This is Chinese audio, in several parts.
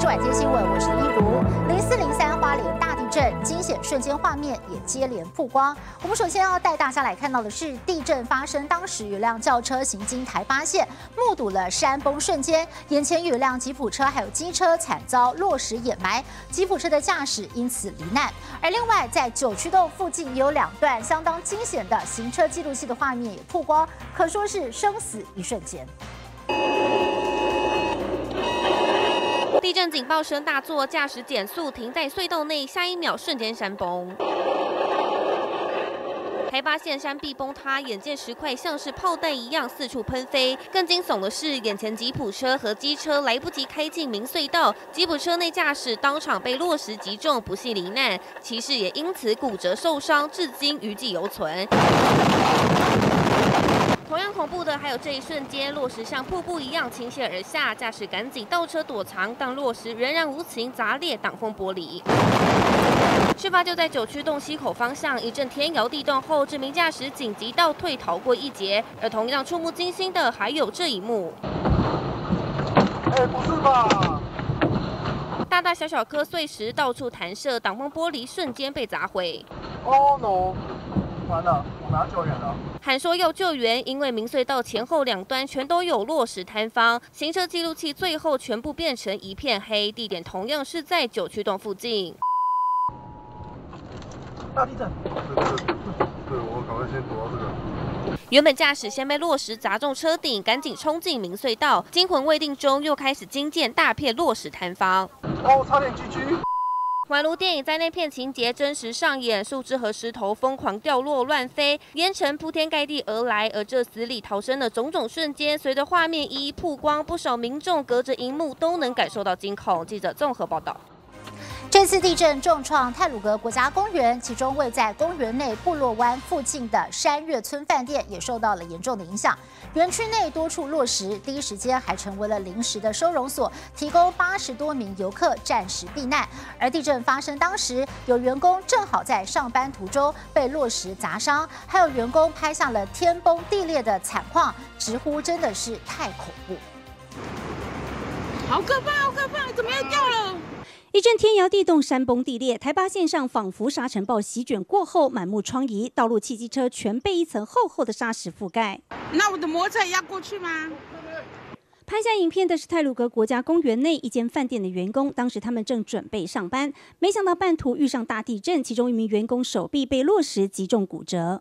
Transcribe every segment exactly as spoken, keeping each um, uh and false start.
是晚间新闻，我是一如。零四零三花莲大地震惊险瞬间画面也接连曝光。我们首先要带大家来看到的是地震发生当时有辆轿车行经台八线，目睹了山崩瞬间，眼前有一辆吉普车还有机车惨遭落石掩埋，吉普车的驾驶因此罹难。而另外在九曲洞附近有两段相当惊险的行车记录器的画面也曝光，可说是生死一瞬间。 地震警报声大作，驾驶减速停在隧道内，下一秒瞬间山崩。台八线山壁崩塌，眼见石块像是炮弹一样四处喷飞。更惊悚的是，眼前吉普车和机车来不及开进明隧道，吉普车内驾驶当场被落石击中，不幸罹难，骑士也因此骨折受伤，至今余悸犹存。 同样恐怖的还有这一瞬间，落石像瀑布一样倾泻而下，驾驶赶紧倒车躲藏，但落石仍然无情砸裂挡风玻璃。事发就在九曲洞西口方向，一阵天摇地动后，这名驾驶紧急倒退逃过一劫。而同样触目惊心的还有这一幕。 哎，不是吧？ 大大小小颗碎石到处弹射，挡风玻璃瞬间被砸毁。 哦 no！ 完了，我们要救援了。 喊说要救援，因为明隧道前后两端全都有落石坍方，行车记录器最后全部变成一片黑。地点同样是在九曲洞附近。 大地震！对对对，对我赶快先躲到这个。 原本驾驶先被落石砸中车顶，赶紧冲进明隧道，惊魂未定中又开始惊见大片落石坍方。 哦，差点 G G。 宛如电影在那片情节真实上演，树枝和石头疯狂掉落乱飞，烟尘铺天盖地而来。而这死里逃生的种种瞬间，随着画面一一曝光，不少民众隔着荧幕都能感受到惊恐。记者综合报道。 这次地震重创太鲁阁国家公园，其中位在公园内部落湾附近的山岳村饭店也受到了严重的影响。园区内多处落石，第一时间还成为了临时的收容所，提供八十多名游客暂时避难。而地震发生当时，有员工正好在上班途中被落石砸伤，还有员工拍下了天崩地裂的惨况，直呼真的是太恐怖。 好可怕，好可怕！怎么又掉了？ 一阵天摇地动，山崩地裂，台八线上仿佛沙尘暴席卷过后，满目疮痍，道路汽机车全被一层厚厚的沙石覆盖。 那我的摩托车也要过去吗？ 拍下影片的是太鲁阁国家公园内一间饭店的员工，当时他们正准备上班，没想到半途遇上大地震，其中一名员工手臂被落石击中骨折。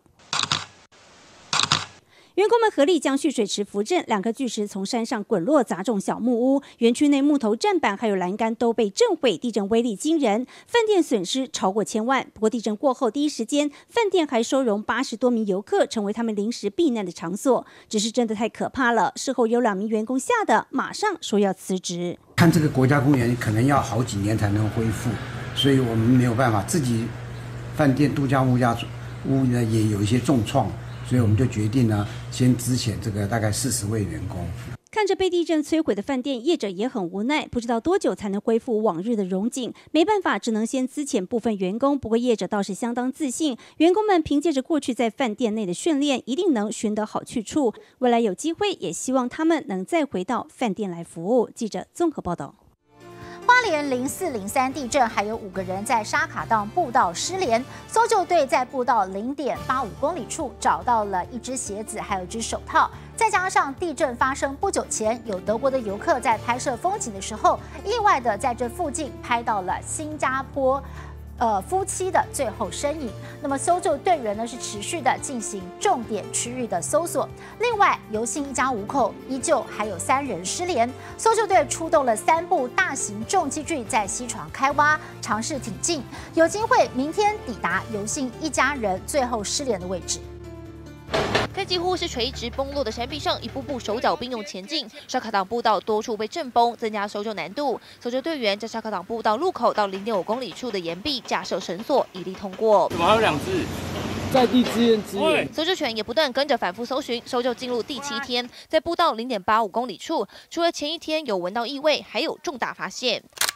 员工们合力将蓄水池扶正，两颗巨石从山上滚落，砸中小木屋。园区内木头站板还有栏杆都被震毁，地震威力惊人，饭店损失超过千万。不过地震过后，第一时间饭店还收容八十多名游客，成为他们临时避难的场所。只是真的太可怕了，事后有两名员工吓得马上说要辞职。 看这个国家公园可能要好几年才能恢复，所以我们没有办法，自己饭店度假屋家屋呢也有一些重创。 所以我们就决定呢，先资遣这个大概四十位员工。 看着被地震摧毁的饭店，业者也很无奈，不知道多久才能恢复往日的荣景。没办法，只能先资遣部分员工。不过业者倒是相当自信，员工们凭借着过去在饭店内的训练，一定能寻得好去处。未来有机会，也希望他们能再回到饭店来服务。记者综合报道。 花莲零四零三地震，还有五个人在沙卡当步道失联。搜救队在步道零点八五公里处找到了一只鞋子，还有一只手套。再加上地震发生不久前，有德国的游客在拍摄风景的时候，意外的在这附近拍到了新加坡。 呃，夫妻的最后身影。那么搜救队员呢是持续的进行重点区域的搜索。另外，游姓一家五口依旧还有三人失联。搜救队出动了三部大型重机具在西床开挖，尝试挺进，有机会明天抵达游姓一家人最后失联的位置。 在几乎是垂直崩落的山壁上，一步步手脚并用前进。沙卡党步道多处被震崩，增加搜救难度。搜救队员在沙卡党步道路口到零点五公里处的岩壁架设绳索，一力通过。 怎么还有两只？在地支援支援。 搜救犬也不断跟着反复搜寻，搜救进入第七天，在步道零点八五公里处，除了前一天有闻到异味，还有重大发现。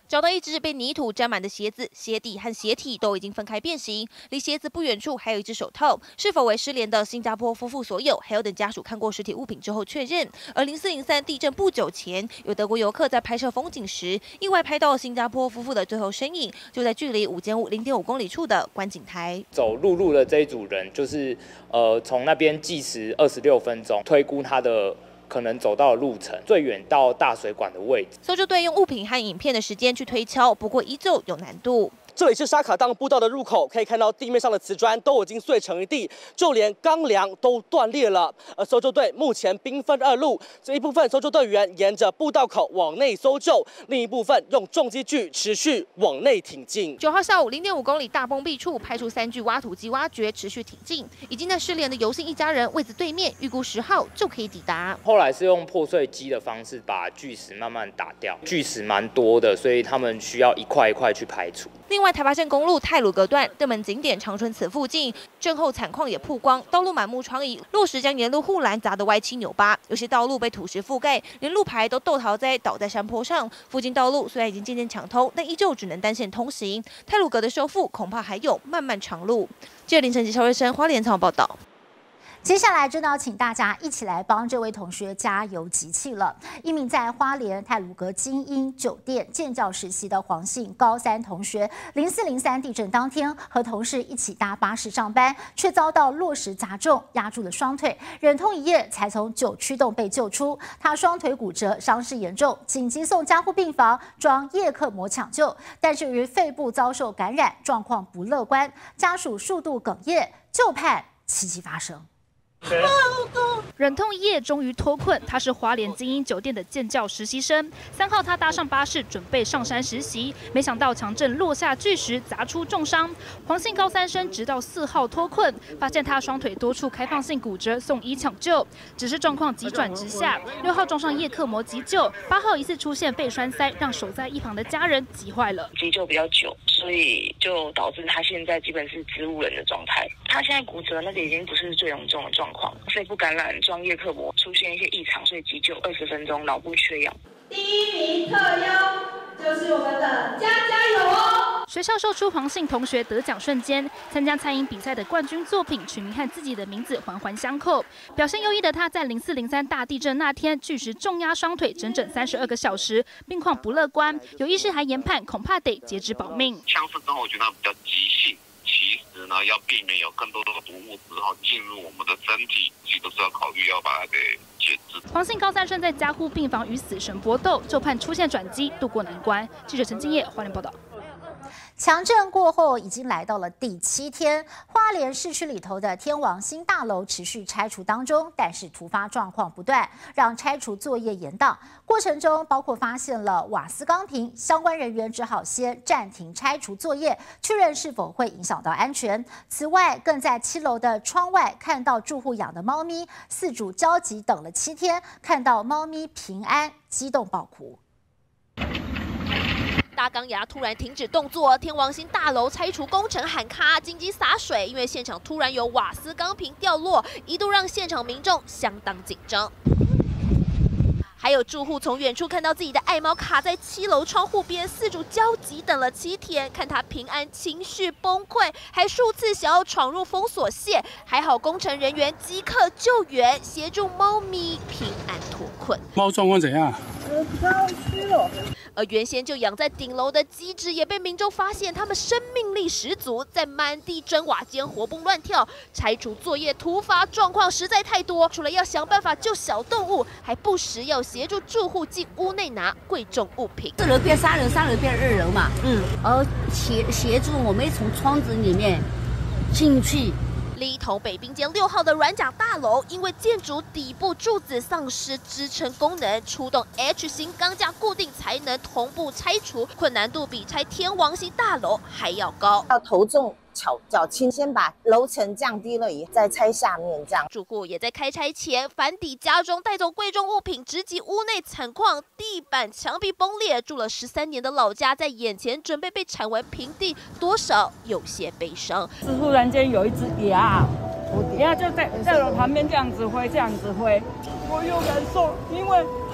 找到一只被泥土沾满的鞋子，鞋底和鞋体都已经分开变形，离鞋子不远处还有一只手套，是否为失联的新加坡夫妇所有？还有等家属看过实体物品之后确认。而零四零三地震不久前，有德国游客在拍摄风景时，意外拍到新加坡夫妇的最后身影，就在距离五间屋零点五公里处的观景台。 走陆路的这一组人，就是呃从那边计时二十六分钟，推估他的可能走到的路程，最远到大水管的位置。 搜救队用物品和影片的时间去推敲，不过依旧有难度。 这里是沙卡当步道的入口，可以看到地面上的瓷砖都已经碎成一地，就连钢梁都断裂了。而搜救队目前兵分二路，这一部分搜救队员沿着步道口往内搜救，另一部分用重机具持续往内挺进。 九号下午零点五公里大崩壁处，派出三具挖土机挖掘，持续挺进。已经在失联的游姓一家人位置对面，预估十号就可以抵达。 后来是用破碎机的方式把巨石慢慢打掉，巨石蛮多的，所以他们需要一块一块去排除。 另外，台八线公路太鲁阁段热门景点长春祠附近，震后惨况也曝光，道路满目疮痍，落石将沿路护栏砸得歪七扭八，有些道路被土石覆盖，连路牌都豆桃栽倒在山坡上。附近道路虽然已经渐渐抢通，但依旧只能单线通行。太鲁阁的修复恐怕还有漫漫长路。记者林晨吉、肖瑞生花莲采访报道。 接下来真的要请大家一起来帮这位同学加油集气了。一名在花莲太鲁阁精英酒店建教实习的黄姓高三同学，零四零三地震当天和同事一起搭巴士上班，却遭到落石砸中，压住了双腿，忍痛一夜才从九曲洞被救出。他双腿骨折，伤势严重，紧急送加护病房装叶克膜抢救，但是由于肺部遭受感染，状况不乐观，家属数度哽咽，就盼奇迹发生。 忍痛一夜终于脱困，他是花莲精英酒店的建教实习生。三号他搭上巴士准备上山实习，没想到强震落下巨石砸出重伤。黄姓高三生直到四号脱困，发现他双腿多处开放性骨折，送医抢救，只是状况急转直下。六号装上叶克膜急救，八号疑似出现肺栓塞，让守在一旁的家人急坏了。 急救比较久，所以就导致他现在基本是植物人的状态。他现在骨折那个已经不是最严重的状况，肺部感染、装叶克膜出现一些异常，所以急救二十分钟，脑部缺氧。 第一名特优就是我们的加加油哦！ 学校秀出黄姓同学得奖瞬间，参加餐饮比赛的冠军作品取名和自己的名字环环相扣。表现优异的他，在零四零三大地震那天，巨石重压双腿整整三十二个小时，病况不乐观，有医师还研判恐怕得截肢保命。 枪声之后，我觉得它比较急性。其实呢，要避免有更多的毒物质哈进入我们的身体，其实都是要考虑要把它给截肢。 黄姓高三生在加护病房与死神搏斗，就盼出现转机，渡过难关。记者陈敬业花莲报道。 强震过后，已经来到了第七天。花莲市区里头的天王星大楼持续拆除当中，但是突发状况不断，让拆除作业延宕。过程中包括发现了瓦斯钢瓶，相关人员只好先暂停拆除作业，确认是否会影响到安全。此外，更在七楼的窗外看到住户养的猫咪，饲主焦急等了七天，看到猫咪平安，激动爆哭。 大钢牙突然停止动作，天王星大楼拆除工程喊卡，紧急洒水，因为现场突然有瓦斯钢瓶掉落，一度让现场民众相当紧张。还有住户从远处看到自己的爱猫卡在七楼窗户边，饲主焦急等了七天，看它平安，情绪崩溃，还数次想要闯入封锁线，还好工程人员即刻救援，协助猫咪平安脱困。 猫状况怎样？ 呃，比较虚了。 而原先就养在顶楼的鸡只也被民众发现，它们生命力十足，在满地砖瓦间活蹦乱跳。拆除作业突发状况实在太多，除了要想办法救小动物，还不时要协助住户进屋内拿贵重物品。 四楼变三楼，三楼变二楼嘛，嗯，而协协助我们从窗子里面进去。 另一头北滨街六号的软甲大楼，因为建筑底部柱子丧失支撑功能，出动 H 型钢架固定才能同步拆除，困难度比拆天王星大楼还要高。 要头重脚脚轻，先把楼层降低了，以后再拆下面这样。 住户也在开拆前反抵家中带走贵重物品，直击屋内惨况，地板、墙壁崩裂。住了十三年的老家在眼前准备被铲为平地，多少有些悲伤。 是忽然间有一只鸭，鸭就在在我旁边这样子挥，这样子挥，我有感受，因为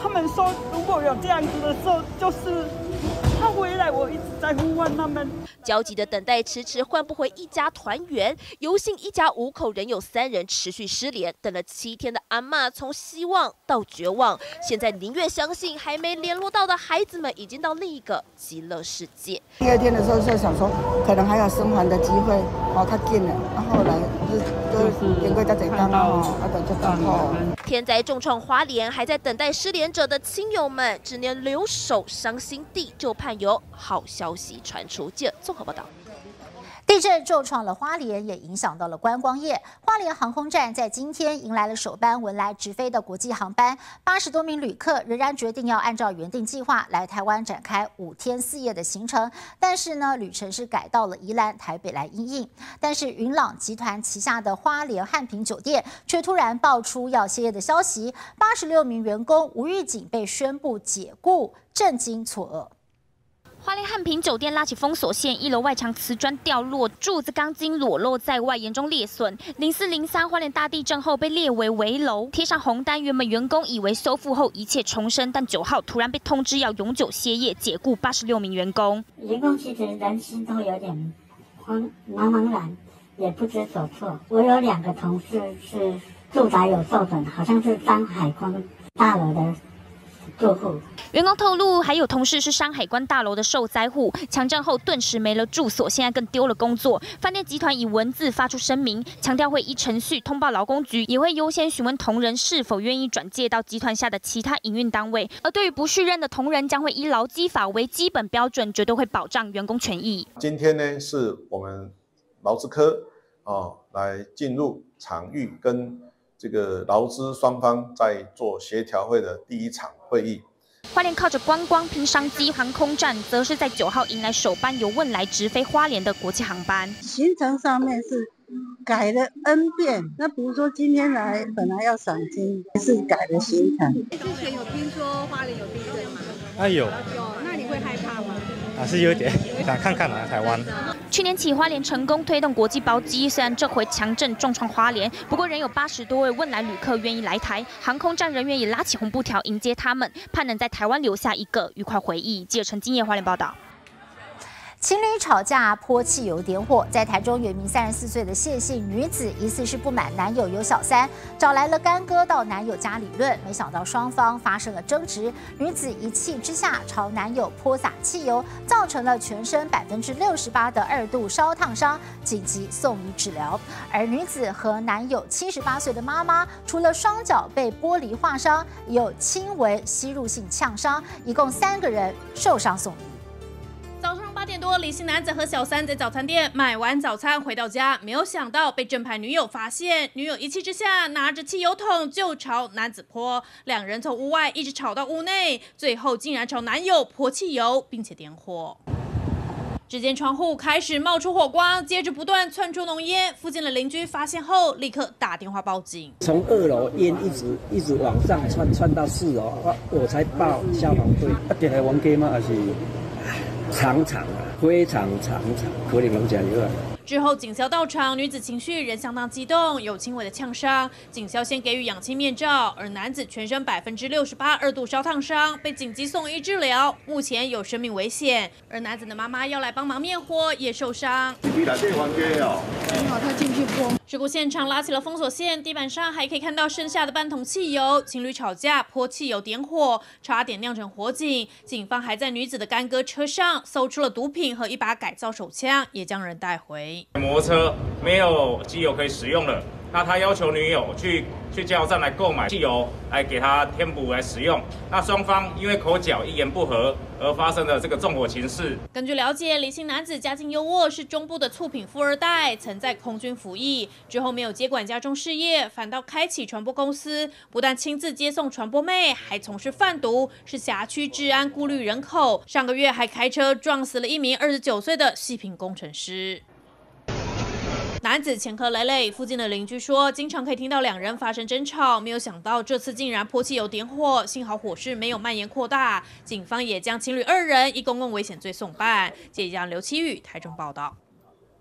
他们说如果有这样子的时候，就是他回来，我一直在呼唤他们。 焦急的等待，迟迟换不回一家团圆。尤姓一家五口仍有三人持续失联，等了七天的阿嬷从希望到绝望，现在宁愿相信还没联络到的孩子们已经到另一个极乐世界。 第二天的时候就想说，可能还有生还的机会，哦，他进了，然后后来就就经过这几天哦，啊，就到后。 天灾重创花莲，还在等待失联者的亲友们，只能留守伤心地，就盼有好消息传出。记者综合报道。 地震重创了花莲，也影响到了观光业。花莲航空站在今天迎来了首班文莱直飞的国际航班，八十多名旅客仍然决定要按照原定计划来台湾展开五天四夜的行程，但是呢，旅程是改到了宜兰、台北来因应。但是云朗集团旗下的花莲汉品酒店却突然爆出要歇业的消息，八十六名员工无预警被宣布解雇，震惊错愕。 花莲汉品酒店拉起封锁线，一楼外墙瓷砖掉落，柱子钢筋裸露在外，严重裂损。零四零三花莲大地震后被列为危楼，贴上红单。原本员工以为修复后一切重生，但九号突然被通知要永久歇业，解雇八十六名员工。 员工其实人心都有点慌茫茫然，也不知所措。我有两个同事是住宅有受损，好像是张海光大楼的住户。 员工透露，还有同事是山海关大楼的受灾户，强震后顿时没了住所，现在更丢了工作。饭店集团以文字发出声明，强调会依程序通报劳工局，也会优先询问同仁是否愿意转介到集团下的其他营运单位。而对于不续任的同仁，将会依劳基法为基本标准，绝对会保障员工权益。 今天呢，是我们劳资科哦来进入场域跟这个劳资双方在做协调会的第一场会议。 花莲靠着观光拼商机，航空站则是在九号迎来首班由汶莱直飞花莲的国际航班。 行程上面是改了 N 遍，那比如说今天来本来要赏金，是改了行程。 之前有听说花莲有地震吗？ 啊有。 有，那你会害怕吗？ 啊是有点想看看来台湾。 去年起，花莲成功推动国际包机，虽然这回强震重创花莲，不过仍有八十多位汶莱旅客愿意来台，航空站人员也拉起红布条迎接他们，盼能在台湾留下一个愉快回忆。记者陈金叶花莲报道。 情侣吵架泼汽油点火，在台中有一名三十四岁的谢姓女子，疑似是不满男友有小三，找来了干哥到男友家理论，没想到双方发生了争执，女子一气之下朝男友泼洒汽油，造成了全身百分之六十八的二度烧烫伤，紧急送医治疗。而女子和男友七十八岁的妈妈，除了双脚被玻璃划伤，也有轻微吸入性呛伤，一共三个人受伤送医。 早上八点多，李姓男子和小三在早餐店买完早餐回到家，没有想到被正牌女友发现，女友一气之下拿着汽油桶就朝男子泼，两人从屋外一直吵到屋内，最后竟然朝男友泼汽油，并且点火。只见窗户开始冒出火光，接着不断窜出浓烟。附近的邻居发现后，立刻打电话报警。 从二楼烟一直一直往上窜，窜到四楼，我才报消防队。啊，电台王家吗？还是长长啊，非常长长，可能拢讲油啊。 之后，警消到场，女子情绪仍相当激动，有轻微的呛伤。警消先给予氧气面罩，而男子全身百分之六十八二度烧烫伤，被紧急送医治疗，目前有生命危险。而男子的妈妈要来帮忙灭火，也受伤。 你来这房间哦。 幸好他进去泼。 事故现场拉起了封锁线，地板上还可以看到剩下的半桶汽油。情侣吵架泼汽油点火，差点酿成火警。警方还在女子的干哥车上搜出了毒品和一把改造手枪，也将人带回。 摩托车没有机油可以使用了，那他要求女友去去加油站来购买汽油来给他添补来使用。那双方因为口角一言不合而发生的这个纵火情事。 根据了解，李姓男子家境优渥，是中部的醋品富二代，曾在空军服役，之后没有接管家中事业，反倒开启传播公司，不但亲自接送传播妹，还从事贩毒，是辖区治安顾虑人口。上个月还开车撞死了一名二十九岁的细品工程师。男子前科累累，附近的邻居说，经常可以听到两人发生争吵，没有想到这次竟然泼汽油点火，幸好火势没有蔓延扩大。警方也将情侣二人以公共危险罪送办。记者刘启宇台中报道。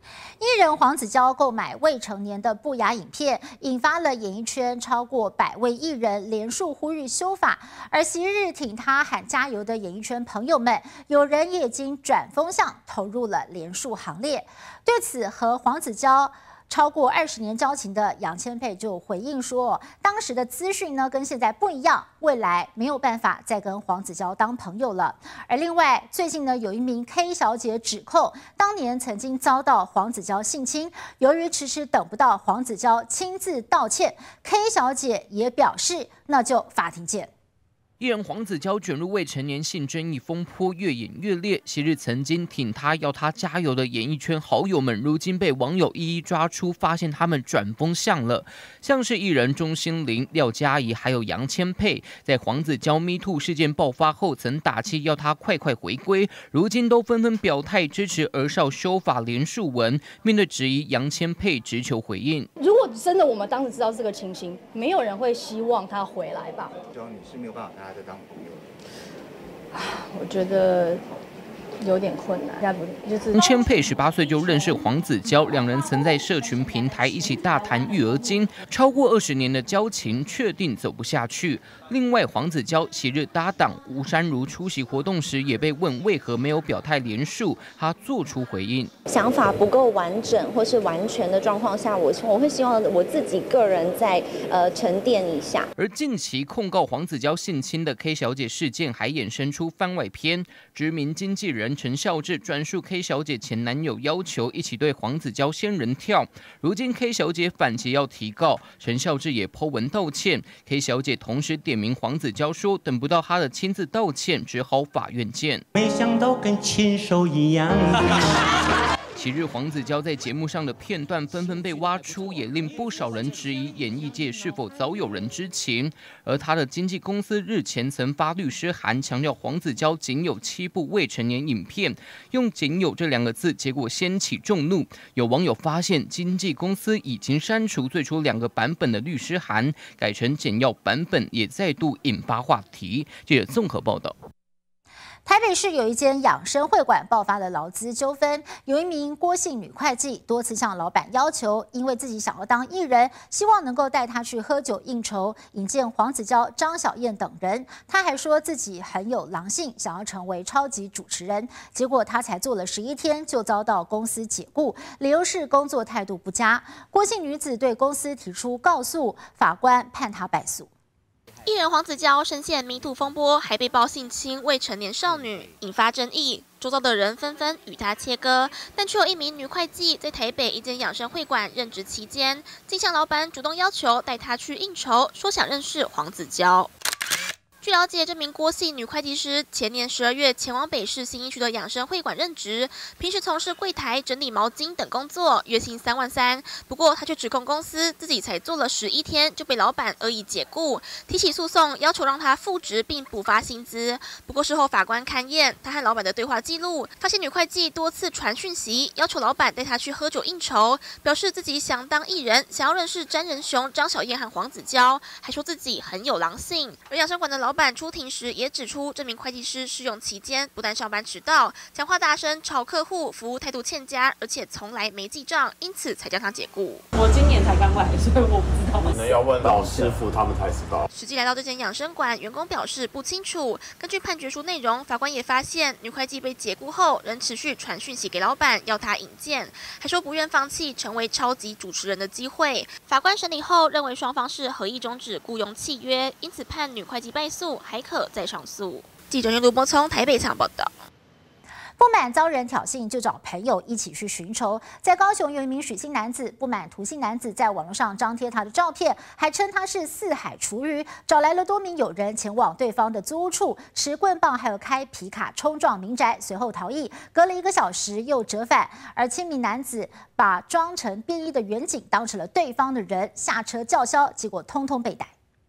艺人黄子佼购买未成年的不雅影片，引发了演艺圈超过百位艺人联署呼吁修法。而昔日挺他喊加油的演艺圈朋友们，有人也已经转风向，投入了联署行列。对此，和黄子佼超过二十年交情的杨千霈就回应说，当时的资讯呢跟现在不一样，未来没有办法再跟黄子佼当朋友了。而另外，最近呢有一名 K 小姐指控，当年曾经遭到黄子佼性侵，由于迟迟等不到黄子佼亲自道歉 ，K 小姐也表示，那就法庭见。 艺人黄子佼卷入未成年性争议风波越演越烈，昔日曾经挺他要他加油的演艺圈好友们，如今被网友一一抓出，发现他们转风向了。像是艺人钟欣凌、廖嘉怡还有杨千霈，在黄子佼 Me Too 事件爆发后，曾打气要他快快回归，如今都纷纷表态支持儿少修法联署文。面对质疑，杨千霈直球回应： 如果真的我们当时知道这个情形，没有人会希望他回来吧？ 就你是没有办法跟他再当朋友了。 我觉得有点困难，要不就是千霈十八岁就认识黄子佼，两人曾在社群平台一起大谈育儿经，超过二十年的交情，确定走不下去。另外，黄子佼昔日搭档吴珊如出席活动时，也被问为何没有表态联署，他做出回应： 想法不够完整或是完全的状况下，我我会希望我自己个人再呃沉淀一下。 而近期控告黄子佼性侵的 K 小姐事件，还衍生出番外篇，知名经纪人陈孝志转述 K 小姐前男友要求一起对黄子佼仙人跳，如今 K 小姐反击要提告，陈孝志也 po 文道歉。K 小姐同时点名黄子佼说，等不到他的亲自道歉，只好法院见。 没想到跟禽兽一样。 昔日黄子佼在节目上的片段纷纷被挖出，也令不少人质疑演艺界是否早有人知情。而他的经纪公司日前曾发律师函，强调黄子佼仅有七部未成年影片，用“仅有”这两个字，结果掀起众怒。有网友发现，经纪公司已经删除最初两个版本的律师函，改成简要版本，也再度引发话题。记者综合报道。 台北市有一间养生会馆爆发了劳资纠纷，有一名郭姓女会计多次向老板要求，因为自己想要当艺人，希望能够带他去喝酒应酬，引荐黄子佼、张小燕等人。他还说自己很有狼性，想要成为超级主持人。结果他才做了十一天，就遭到公司解雇，理由是工作态度不佳。郭姓女子对公司提出告诉，法官判她败诉。 艺人黄子佼深陷 Me Too 风波，还被曝性侵未成年少女，引发争议。周遭的人纷纷与他切割，但却有一名女会计在台北一间养生会馆任职期间，竟向老板主动要求带她去应酬，说想认识黄子佼。据了解，这名郭姓女会计师前年十二月前往北市信义区的养生会馆任职，平时从事柜台、整理毛巾等工作，月薪三万三。不过，她却指控公司自己才做了十一天就被老板恶意解雇，提起诉讼，要求让她复职并补发薪资。不过事后法官勘验她和老板的对话记录，发现女会计多次传讯息，要求老板带她去喝酒应酬，表示自己想当艺人，想要认识詹仁雄、张小燕和黄子佼，还说自己很有狼性。而养生馆的老板出庭时也指出，这名会计师试用期间不但上班迟到、讲话大声、吵客户、服务态度欠佳，而且从来没记账，因此才将他解雇。 我今年才刚来，所以我不知道。 可能要问老师傅，他们才知道。 实际来到这间养生馆，员工表示不清楚。根据判决书内容，法官也发现女会计被解雇后，仍持续传讯息给老板，要他引荐，还说不愿放弃成为超级主持人的机会。法官审理后认为双方是合意终止雇佣契约，因此判女会计败诉，还可再上诉。记者卢波从台北场报道。 不满遭人挑衅，就找朋友一起去寻仇。在高雄有一名许姓男子，不满涂姓男子在网络上张贴他的照片，还称他是四海厨余，找来了多名友人前往对方的租屋处，持棍棒还有开皮卡冲撞民宅，随后逃逸。隔了一个小时又折返，而亲民男子把装成便衣的员警当成了对方的人，下车叫嚣，结果通通被逮。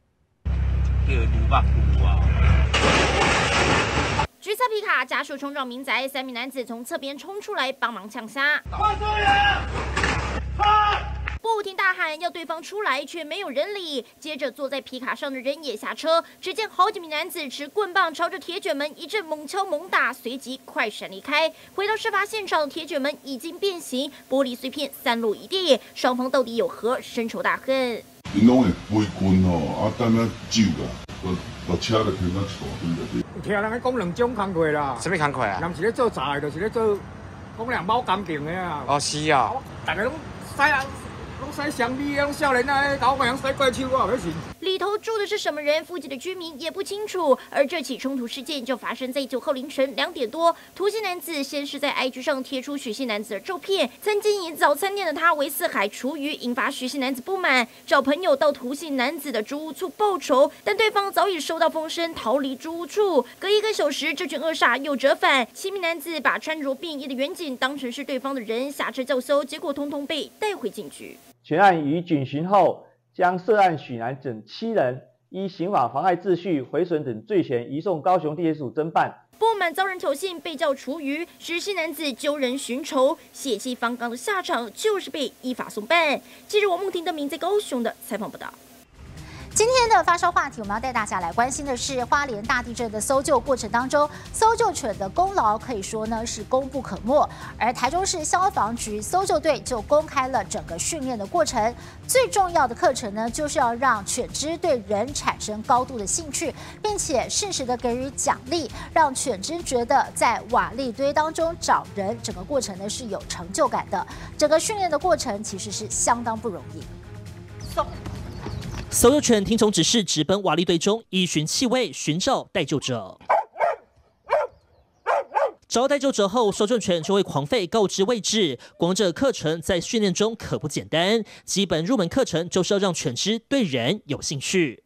橘色皮卡加速冲撞民宅，三名男子从侧边冲出来帮忙抢杀。 不停大喊要对方出来，却没有人理。接着坐在皮卡上的人也下车，只见好几名男子持棍棒朝着铁卷门一阵猛敲猛打，随即快闪离开。回到事发现场，铁卷门已经变形，玻璃碎片散落一地，双方到底有何深仇大恨？ 因拢会飞棍吼，啊等啊走啦，就就车就停啊大堆就对。 听人讲两种工课啦， 什么工课啊？ 人是咧做杂的，就是咧做讲两包工程的啊。 哦，是啊。 大家拢使啊，拢使香米，拢少年啊，搞个样使怪手啊，不行。 里头住的是什么人？附近的居民也不清楚。而这起冲突事件就发生在九号凌晨两点多。涂姓男子先是在 I G 上贴出许姓男子的照片，曾经以早餐店的他为四海厨余，引发许姓男子不满，找朋友到涂姓男子的租屋处报仇，但对方早已收到风声逃离租屋处。隔一个小时，这群恶煞又折返，七名男子把穿着便衣的员警当成是对方的人，下车叫嚣，结果通通被带回警局。 全案于警询后，将涉案许男等七人依刑法妨害秩序、毁损等罪嫌移送高雄地检署侦办。 不满遭人挑衅，被叫厨余，实姓男子揪人寻仇，血气方刚的下场就是被依法送办。记者王梦婷的名在高雄的采访报道。 今天的发烧话题，我们要带大家来关心的是花莲大地震的搜救过程当中，搜救犬的功劳可以说呢是功不可没。而台中市消防局搜救队就公开了整个训练的过程，最重要的课程呢，就是要让犬只对人产生高度的兴趣，并且适时的给予奖励，让犬只觉得在瓦砾堆当中找人，整个过程呢是有成就感的。整个训练的过程其实是相当不容易。 搜救犬听从指示，直奔瓦砾堆中，依循气味寻找待救者。找到待救者后，搜救犬就会狂吠告知位置。光这课程在训练中可不简单，基本入门课程就是要让犬只对人有兴趣。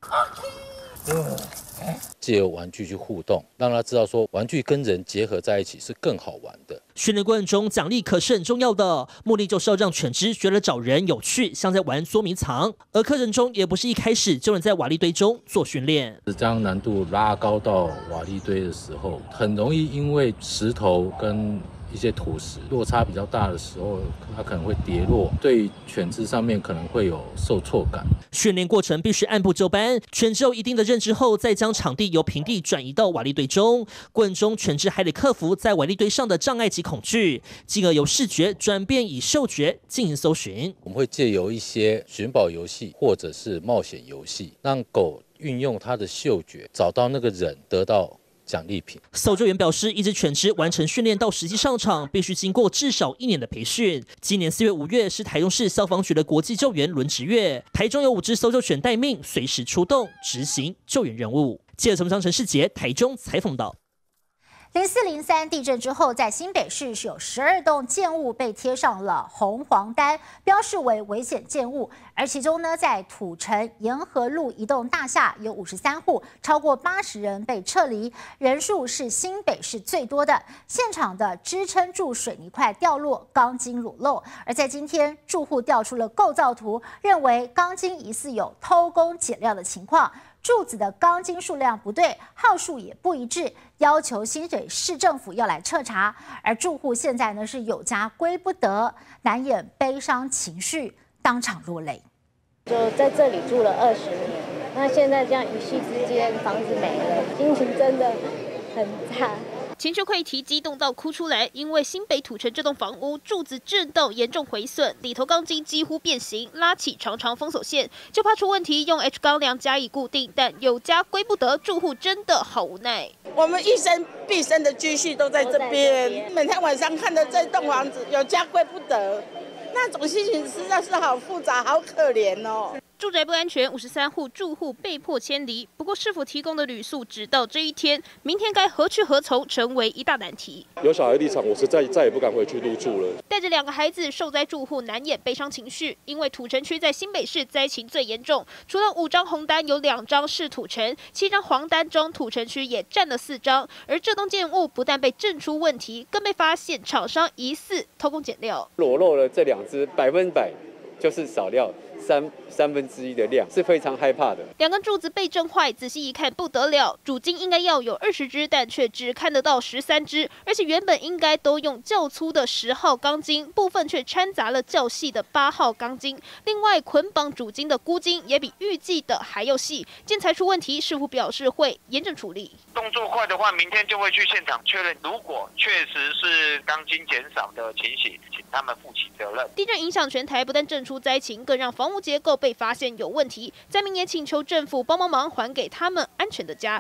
借由玩具去互动，让他知道说玩具跟人结合在一起是更好玩的。 训练过程中，奖励可是很重要的，目的就是要让犬只觉得找人有趣，像在玩捉迷藏。而课程中也不是一开始就能在瓦砾堆中做训练， 将难度拉高到瓦砾堆的时候，很容易因为石头跟一些土石落差比较大的时候，它可能会跌落，对犬只上面可能会有受挫感。 训练过程必须按部就班，犬只有一定的认知后，再将场地由平地转移到瓦砾堆中。过程中，犬只还得克服在瓦砾堆上的障碍及恐惧，进而由视觉转变以嗅觉进行搜寻。 我们会借由一些寻宝游戏或者是冒险游戏，让狗运用它的嗅觉找到那个人，得到奖励品。 搜救员表示，一只犬只完成训练到实际上场，必须经过至少一年的培训。今年四月、五月是台中市消防局的国际救援轮值月，台中有五只搜救犬待命，随时出动执行救援任务。记者陈昌、陈世杰台中采访到。 零四零三地震之后，在新北市是有十二栋建物被贴上了红黄单，标示为危险建物。而其中呢，在土城沿河路一栋大厦有五十三户，超过八十人被撤离，人数是新北市最多的。现场的支撑柱水泥块掉落，钢筋裸露。而在今天，住户调出了构造图，认为钢筋疑似有偷工减料的情况。柱子的钢筋数量不对，号数也不一致，要求新北市政府要来彻查。而住户现在呢是有家归不得，难掩悲伤情绪，当场落泪。 就在这里住了二十年，那现在这样一夕之间房子没了，心情真的很差。 情绪溃堤，激动到哭出来，因为新北土城这栋房屋柱子震动严重毁损，里头钢筋几乎变形，拉起长长封锁线，就怕出问题，用 H 钢梁加以固定，但有家归不得，住户真的好无奈。 我们一生毕生的积蓄都在这边，每天晚上看着这栋房子，有家归不得，那种心情实在是好复杂，好可怜哦。 住宅不安全，五十三户住户被迫迁离。不过，市府提供的旅宿直到这一天，明天该何去何从，成为一大难题。 有小孩立场，我实在再也不敢回去入住了。 带着两个孩子，受灾住户难掩悲伤情绪，因为土城区在新北市灾情最严重，除了五张红单，有两张是土城，七张黄单中，土城区也占了四张。而这栋建物不但被震出问题，更被发现厂商疑似偷工减料， 裸露了这两只百分百就是少料。 三三分之一的量，是非常害怕的。 两根柱子被震坏，仔细一看不得了，主筋应该要有二十支，但却只看得到十三支，而且原本应该都用较粗的十号钢筋，部分却掺杂了较细的八号钢筋。另外，捆绑主筋的箍筋也比预计的还要细。建材出问题，师傅表示会严正处理。 动作快的话，明天就会去现场确认，如果确实是钢筋减少的情形，请他们负起责任。 地震影响全台，不但震出灾情，更让房屋结构被发现有问题。灾民也请求政府帮帮忙，还给他们安全的家。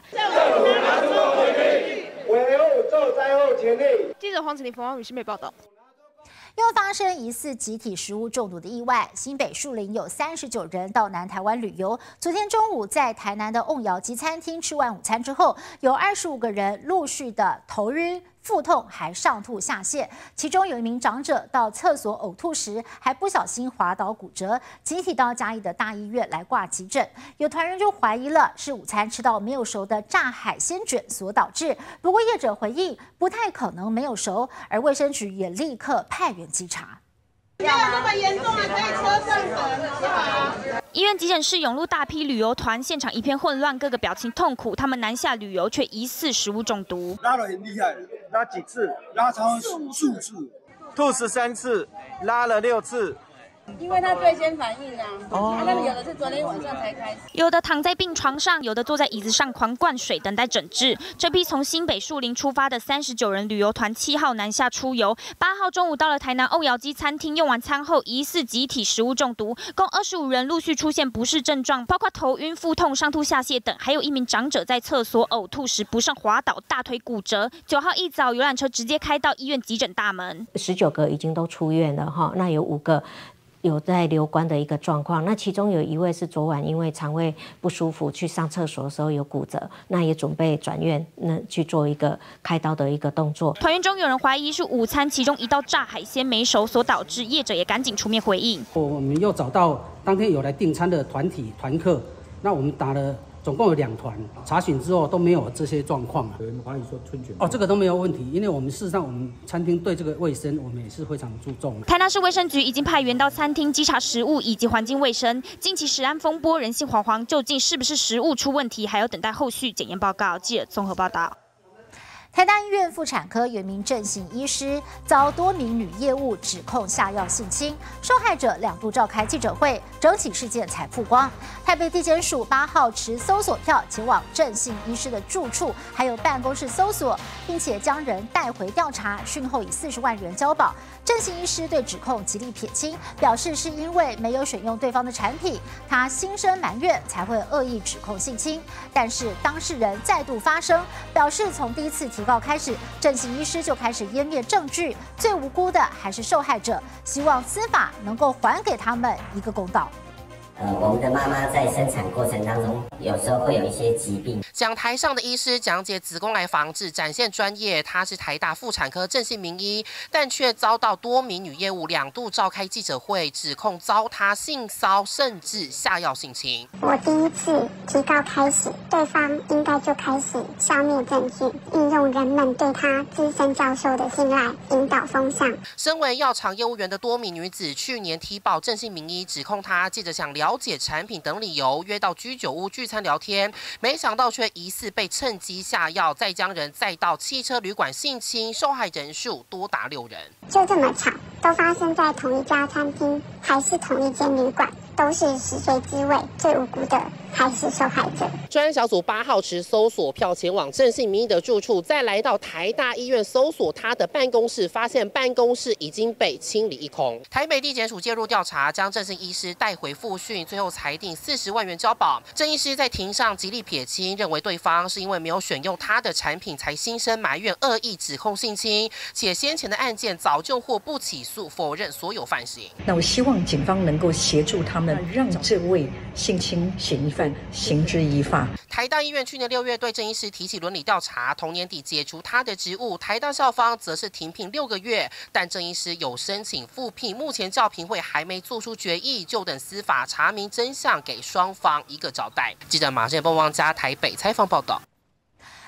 维护受灾后权利。 记者黄子婷、冯光宇新北报道。 又发生疑似集体食物中毒的意外，新北树林有三十九人到南台湾旅游。昨天中午在台南的瓮窑鸡餐厅吃完午餐之后，有二十五个人陆续的头晕、腹痛，还上吐下泻。其中有一名长者到厕所呕吐时，还不小心滑倒骨折，集体到嘉义的大医院来挂急诊。有团员就怀疑了是午餐吃到没有熟的炸海鲜卷所导致，不过业者回应不太可能没有熟，而卫生局也立刻派员稽查。 没有这么严重啊，在车上等是吧？ 医院急诊室涌入大批旅游团，现场一片混乱，各个表情痛苦。他们南下旅游，却疑似食物中毒。 拉得很厉害，拉几次？拉超数次，吐十三次，拉了六次。 因为他最先反应啊，哦、他们有的是昨天晚上才开始， 有的躺在病床上，有的坐在椅子上狂灌水等待诊治。这批从新北树林出发的三十九人旅游团，七号南下出游，八号中午到了台南瓮窑鸡餐厅，用完餐后疑似集体食物中毒，共二十五人陆续出现不适症状，包括头晕、腹痛、上吐下泻等，还有一名长者在厕所呕吐时不慎滑倒，大腿骨折。九号一早，游览车直接开到医院急诊大门， 十九个已经都出院了哈，那有五个有在留观的一个状况，那其中有一位是昨晚因为肠胃不舒服去上厕所的时候有骨折，那也准备转院，那去做一个开刀的一个动作。 团员中有人怀疑是午餐其中一道炸海鲜没熟所导致，业者也赶紧出面回应。 我们又找到当天有来订餐的团体团客，那我们打了。总共有两团，查询之后都没有这些状况。 有人怀疑说春卷哦，这个都没有问题，因为我们事实上我们餐厅对这个卫生我们也是非常注重的。 台南市卫生局已经派员到餐厅稽查食物以及环境卫生。近期食安风波，人心惶惶，究竟是不是食物出问题，还要等待后续检验报告。记者综合报道。台大医院妇产科有一名郑姓医师遭多名女业务指控下药性侵，受害者两度召开记者会，整起事件才曝光。台北地检署八号持搜索票前往郑姓医师的住处，还有办公室搜索，并且将人带回调查，讯后以四十万元交保。郑姓医师对指控极力撇清，表示是因为没有选用对方的产品，他心生埋怨才会恶意指控性侵。但是当事人再度发声，表示从第一次提告开始，郑姓医师就开始湮灭证据，最无辜的还是受害者，希望司法能够还给他们一个公道。 呃，我们的妈妈在生产过程当中，有时候会有一些疾病。 讲台上的医师讲解子宫癌防治，展现专业。他是台大妇产科郑姓名医，但却遭到多名女业务两度召开记者会，指控遭他性骚甚至下药性侵。 我第一次提告开始，对方应该就开始消灭证据，运用人们对他资深教授的信赖，引导风向。 身为药厂业务员的多名女子，去年提报郑姓名医，指控他借着想了。了解产品等理由约到居酒屋聚餐聊天，没想到却疑似被趁机下药，再将人载到汽车旅馆性侵，受害人数多达六人。 就这么巧，都发生在同一家餐厅，还是同一间旅馆，都是食髓知味，最无辜的还是受害者。 专案小组八号持搜索票前往郑姓名医的住处，再来到台大医院搜索他的办公室，发现办公室已经被清理一空。台北地检署介入调查，将郑姓医师带回复讯，最后裁定四十万元交保。郑医师在庭上极力撇清，认为对方是因为没有选用他的产品才心生埋怨，恶意指控性侵，且先前的案件早就获不起诉，否认所有犯行。 那我希望警方能够协助他们，让这位性侵嫌疑犯行之以法。 台大医院去年六月对郑医师提起伦理调查，同年底解除他的职务。台大校方则是停聘六个月，但郑医师有申请复聘，目前教评会还没做出决议，就等司法查明真相，给双方一个交代。记者马建邦、王家台北采访报道。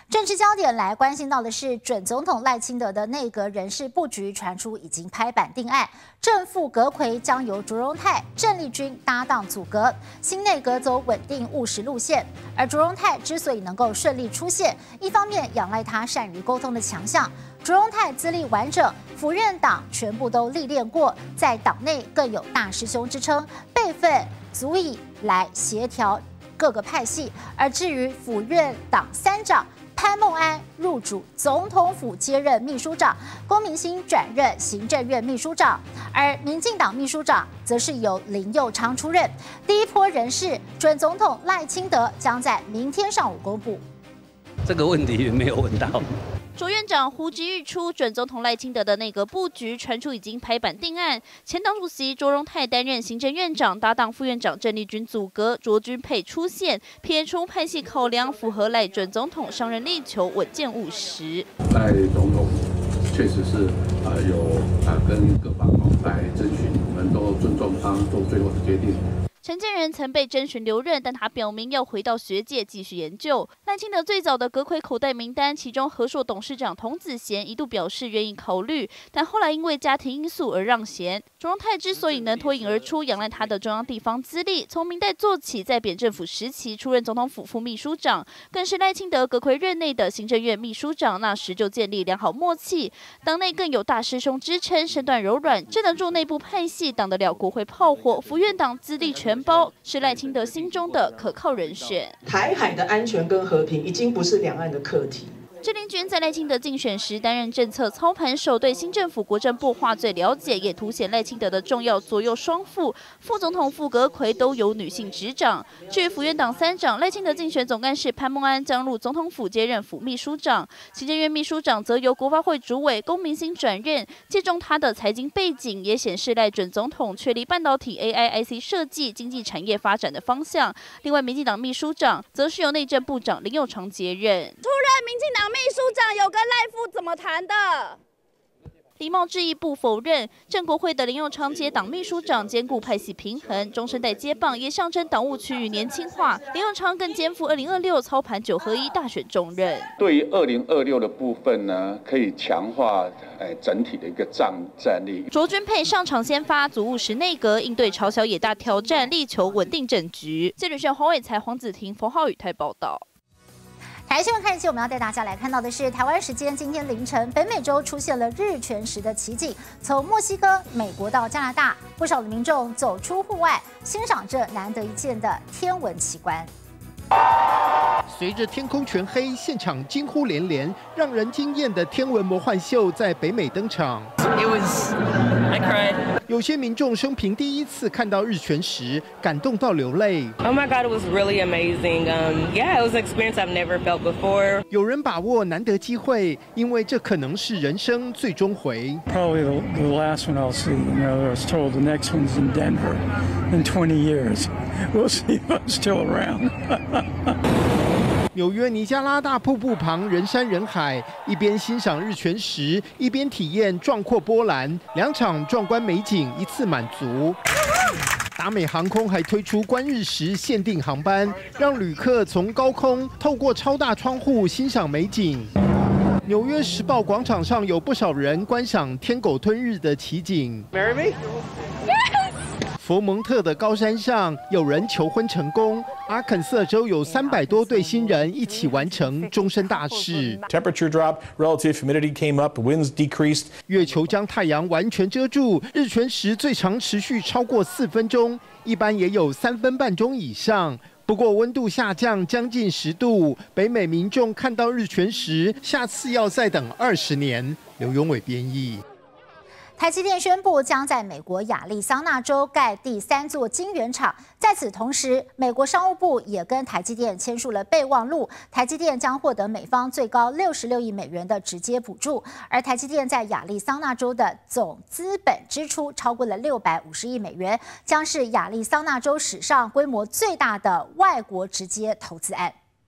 政治焦点来关心到的是，准总统赖清德的内阁人事布局传出已经拍板定案，正副阁揆将由卓荣泰、郑丽君搭档组阁，新内阁走稳定务实路线。而卓荣泰之所以能够顺利出现，一方面仰赖他善于沟通的强项。卓荣泰资历完整，府院党全部都历练过，在党内更有大师兄之称，辈分足以来协调各个派系。而至于府院党三长，潘孟安入主总统府接任秘书长，龚明鑫转任行政院秘书长，而民进党秘书长则是由林右昌出任。第一波人事，准总统赖清德将在明天上午公布。 这个问题没有问到。 卓院长呼之欲出，准总统赖清德的内阁布局传出已经拍板定案，前党主席卓荣泰担任行政院长，搭档副院长郑丽君组阁，卓君配出现，撇除派系考量，符合赖准总统上任力求稳健务实。 赖总统确实是呃有呃跟各方来征询，我们都尊重他做最后的决定。 陈建仁曾被征询留任，但他表明要回到学界继续研究。赖清德最早的阁揆口袋名单，其中和硕董事长童子贤一度表示愿意考虑，但后来因为家庭因素而让贤。卓荣泰之所以能脱颖而出，仰赖他的中央地方资历，从明代做起，在扁政府时期出任总统府副秘书长，更是赖清德阁揆任内的行政院秘书长，那时就建立良好默契。党内更有大师兄之称，身段柔软，镇得住内部派系，挡得了国会炮火。府院党资历全包，是赖清德心中的可靠人选。 台海的安全跟和平已经不是两岸的课题。 郑丽君在赖清德竞选时担任政策操盘手，对新政府国政部话最了解，也凸显赖清德的重要左右双副。副总统、副阁揆都由女性执掌。至于府院党三长，赖清德竞选总干事潘孟安将入总统府接任府秘书长，行政院秘书长则由国发会主委龚明鑫转任。借重他的财经背景，也显示赖准总统确立半导体 A I I C 设计、经济产业发展的方向。另外，民进党秘书长则是由内政部长林右昌接任。 出任民进党秘书长有跟赖副怎么谈的？ 李茂智亦不否认，郑国会的林右昌接党秘书长，兼顾派系平衡，中生代接棒也象征党务区域年轻化。林右昌更肩负二零二六操盘九合一大选重任。 对于二零二六的部分呢，可以强化哎整体的一个战战力。 卓君配上场先发，组务实内阁，应对朝小野大挑战，力求稳定政局。记者选黄伟才、黄子婷、冯浩宇台报道。 台新闻看日期，我们要带大家来看到的是，台湾时间今天凌晨，北美洲出现了日全食的奇景。从墨西哥、美国到加拿大，不少的民众走出户外，欣赏这难得一见的天文奇观。 随着天空全黑，现场惊呼连连，让人惊艳的天文魔幻秀在北美登场。 It was, I cried. 有些民众生平第一次看到日全食，感动到流泪。 Oh my God, it was really amazing. Um, yeah, it was an experience I've never felt before. 有人把握难得机会，因为这可能是人生最终回。 Probably the, the last one I'll see. You know, I was told the next one's in Denver in twenty years. We'll see if I'm still around. 纽约尼加拉大瀑布旁人山人海，一边欣赏日全食，一边体验壮阔波澜，两场壮观美景一次满足。达美航空还推出观日食限定航班，让旅客从高空透过超大窗户欣赏美景。纽约时报广场上有不少人观赏天狗吞日的奇景。 Marry me? 佛蒙特的高山上，有人求婚成功。阿肯色州有三百多对新人一起完成终身大事。 Temperature dropped, relative humidity came up, winds decreased. 月球将太阳完全遮住，日全食最长持续超过四分钟，一般也有三分半钟以上。不过温度下降将近十度，北美民众看到日全食，下次要再等二十年。刘永伟编译。 台积电宣布将在美国亚利桑那州盖第三座晶圆厂。在此同时，美国商务部也跟台积电签署了备忘录，台积电将获得美方最高六十六亿美元的直接补助。而台积电在亚利桑那州的总资本支出超过了六百五十亿美元，将是亚利桑那州史上规模最大的外国直接投资案。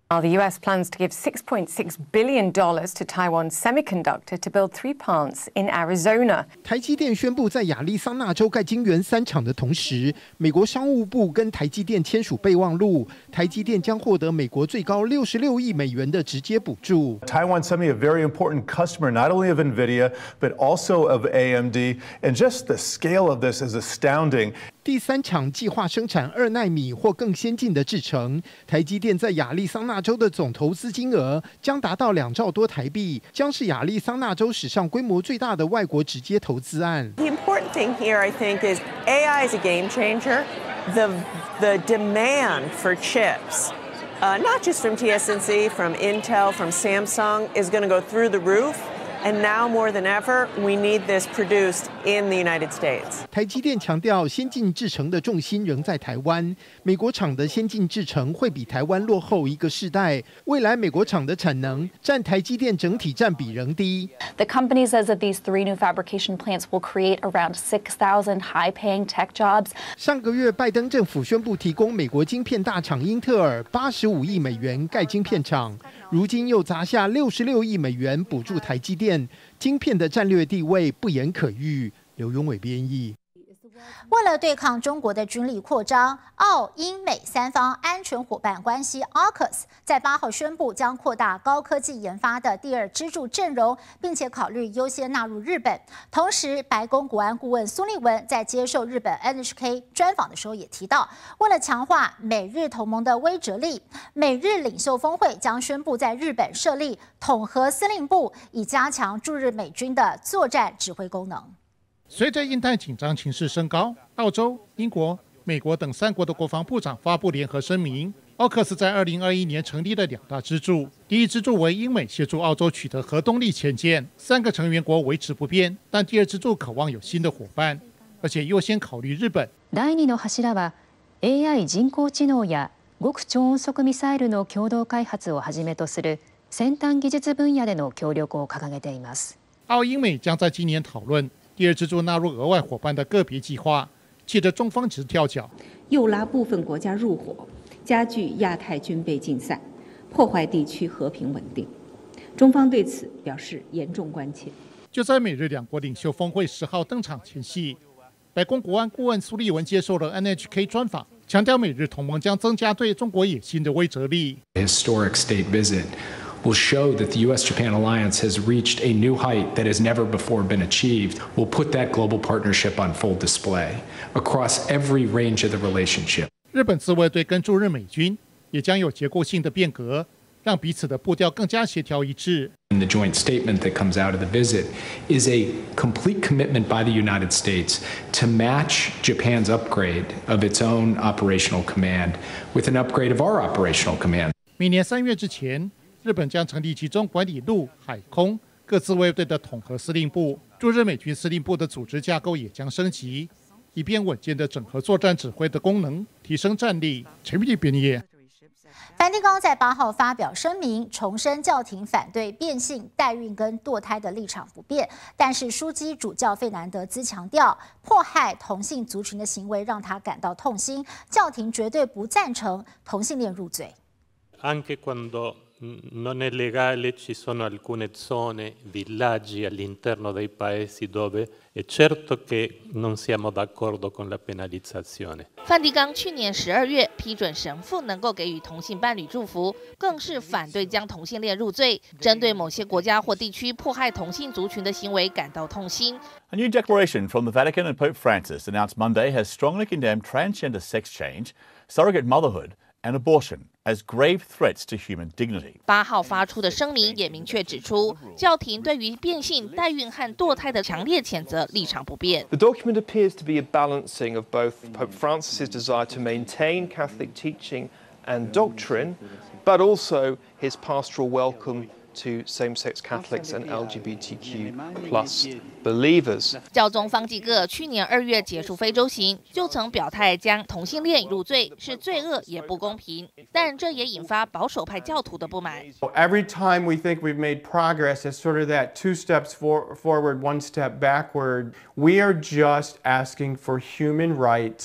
While the U S plans to give six point six billion dollars to Taiwan Semiconductor to build three plants in Arizona. 台积电宣布在亚利桑那州盖晶圆三厂的同时，美国商务部跟台积电签署备忘录，台积电将获得美国最高六十六亿美元的直接补助。 Taiwan Semi, a very important customer not only of NVIDIA but also of A M D, and just the scale of this is astounding. 第三厂计划生产二奈米或更先进的制程。台积电在亚利桑那州的总投资金额将达到两兆多台币，将是亚利桑那州史上规模最大的外国直接投资案。 The important thing here, I think, is A I is a game changer. The the demand for chips, uh, not just from T S M C, from Intel, from Samsung, is going to go through the roof. And now more than ever, we need this produced in the United States. 台积电强调，先进制程的重心仍在台湾。美国厂的先进制程会比台湾落后一个世代。未来美国厂的产能占台积电整体占比仍低。 The company says that these three new fabrication plants will create around six thousand high-paying tech jobs. 上个月，拜登政府宣布提供美国晶片大厂英特尔八十五亿美元盖晶片厂，如今又砸下六十六亿美元补助台积电。晶片的战略地位不言可喻。刘永伟编译。 为了对抗中国的军力扩张，澳英美三方安全伙伴关系 A U K U S 在八号宣布将扩大高科技研发的第二支柱阵容，并且考虑优先纳入日本。同时，白宫国安顾问苏利文在接受日本 N H K 专访的时候也提到，为了强化美日同盟的威慑力，美日领袖峰会将宣布在日本设立统合司令部，以加强驻日美军的作战指挥功能。 随着印太紧张情势升高，澳洲、英国、美国等三国的国防部长发布联合声明。A U K U S 在二零二一年成立了两大支柱，第一支柱为英美協助澳洲取得核動力潛艦，三個成員國維持不變，但第二支柱渴望有新的伙伴，而且優先考慮日本。 第二の柱は A I 人工知能や極超音速ミサイルの共同開発をはじめとする先端技術分野での協力を掲げています。 澳英美將在今年討論第二支柱納入額外伙伴的個別計劃，氣得中方直跳腳， 又拉部分國家入伙，加劇亞太軍備競賽，破壞地區和平穩定。中方對此表示嚴重關切。 就在美日兩國領袖峰會十號登場前夕，白宮國安顧問蘇利文接受了 N H K 專訪，強調美日同盟將增加對中國野心的威懾力。 Historic state visit will show that the U S-Japan alliance has reached a new height that has never before been achieved. We'll put that global partnership on full display across every range of the relationship. 日本自卫队跟驻日美军也将有结构性的变革，让彼此的步调更加协调一致。 And the joint statement that comes out of the visit is a complete commitment by the United States to match Japan's upgrade of its own operational command with an upgrade of our operational command. 明年三月之前，日本将成立集中管理陆海空各自卫队的统合司令部，驻日美军司令部的组织架构也将升级，以便稳健的整合作战指挥的功能，提升战力。陈玉丽编译。 梵蒂冈在八号发表声明，重申教廷反对变性、代孕跟堕胎的立场不变，但是枢机主教费南德兹强调，迫害同性族群的行为让他感到痛心，教廷绝对不赞成同性恋入罪。 Anche quando non è legale, ci sono alcune zone, villaggi all'interno dei paesi dove è certo che non siamo d'accordo con la penalizzazione. 梵蒂冈去年十二月批准神父能够给予同性伴侣祝福，更是反对将同性恋入罪，针对某些国家或地区迫害同性族群的行为感到痛心。 A new declaration from the Vatican and Pope Francis announced Monday has strongly condemned transgender sex change, surrogate motherhood, and abortion as grave threats to human dignity. 八号发出的声明也明确指出，教廷对于变性、代孕和堕胎的强烈谴责立场不变。 The document appears to be a balancing of both Pope Francis's desire to maintain Catholic teaching and doctrine, but also his pastoral welcome to same-sex Catholics and L G B T Q plus believers. 教宗方济各去年二月结束非洲行，就曾表态将同性恋入罪是罪恶也不公平，但这也引发保守派教徒的不满。 Every time we think we've made progress, it's sort of that two steps for, forward, one step backward. We are just asking for human rights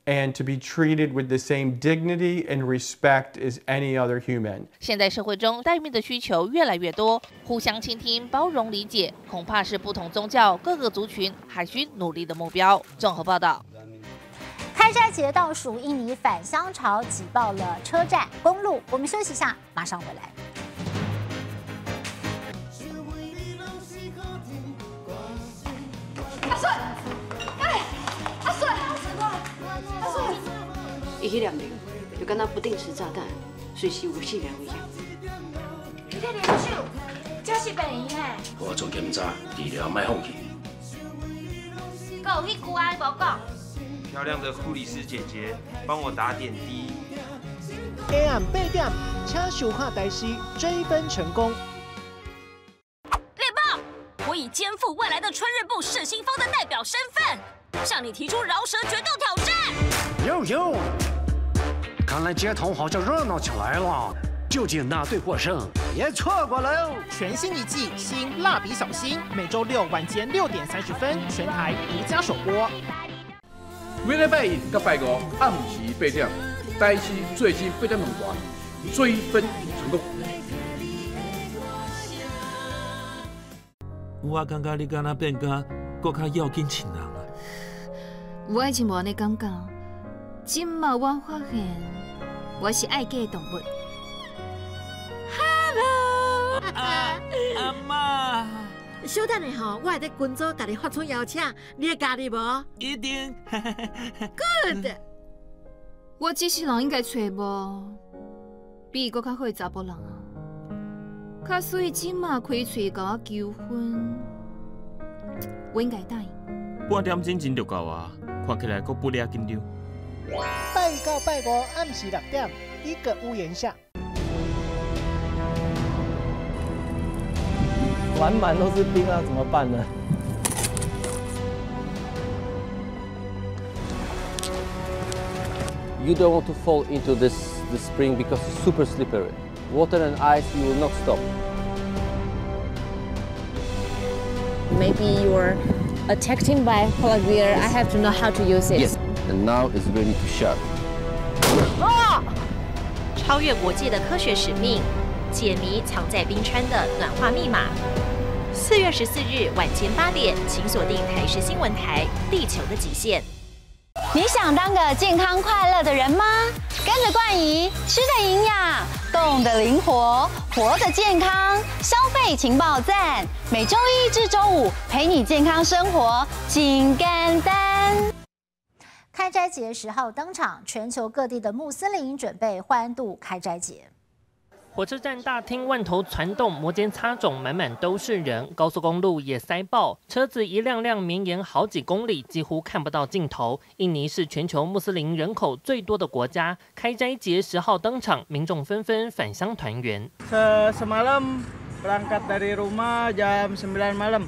and to be treated with the same dignity and respect as any other human. 现代社会中，待命的需求越来越多，互相倾听、包容、理解，恐怕是不同宗教、各个族群还需努力的目标。综合报道。 开斋节倒数，印尼返乡潮挤爆了车站、公路。我们休息一下，马上回来。 阿水，哎，阿水，阿水，伊迄两零就敢若不定时炸弹，随时有死人危险。你睇连手，这是病院嘿。 我做检查，治疗卖放弃。 有迄句爱无讲。 漂亮的护理师姐姐，帮我打点滴。 下暗八点，请收看台视追分成功。 我以肩负未来的春日部世新风的代表身份，向你提出饶舌决斗挑战。 哟哟，看来街头好像热闹起来了。究竟哪队获胜？别错过喽！ 全新一季新蜡笔小新，每周六晚间六点三十分，全台独家首播。 每礼拜一到拜五暗时八点，台视最新八点两段追分成功。 我感觉你敢若变甲搁较要紧亲人啊！ 我以前无安尼感觉，今嘛我发现我是爱嫁动物。 Hello， 啊阿妈， 小等下吼，我会伫群组甲你发出邀请，你会加入无？ 一定。 Good。我这世人应该找无比伊搁较好的查甫人啊。 卡所以今嘛开嘴甲我求婚，我应该答应。 半点钟真就够啊，看起来阁不俩紧张。 拜告拜五暗时六点，一个屋檐下。 满满都是冰啊，怎么办呢？ You don't want to fall into this the spring because it's super slippery. Water and ice, you will not stop. Maybe you're attacked by polar bear. I have to know how to use it. Yes, and now it's ready to shut. 超越国界的科学使命，解谜藏在冰川的暖化密码。四月十四日晚间八点，请锁定台视新闻台《地球的极限》。 你想当个健康快乐的人吗？跟着冠仪，吃的营养，动的灵活，活的健康，消费情报站，每周一至周五陪你健康生活，金干单。 开斋节十号登场，全球各地的穆斯林准备欢度开斋节。 火车站大厅万头攒动，摩肩擦踵，满满都是人。高速公路也塞爆，车子一辆辆绵延好几公里，几乎看不到尽头。印尼是全球穆斯林人口最多的国家，开斋节十号登场，民众纷纷返乡团圆。 Semalam berangkat dari rumah jam sembilan malam.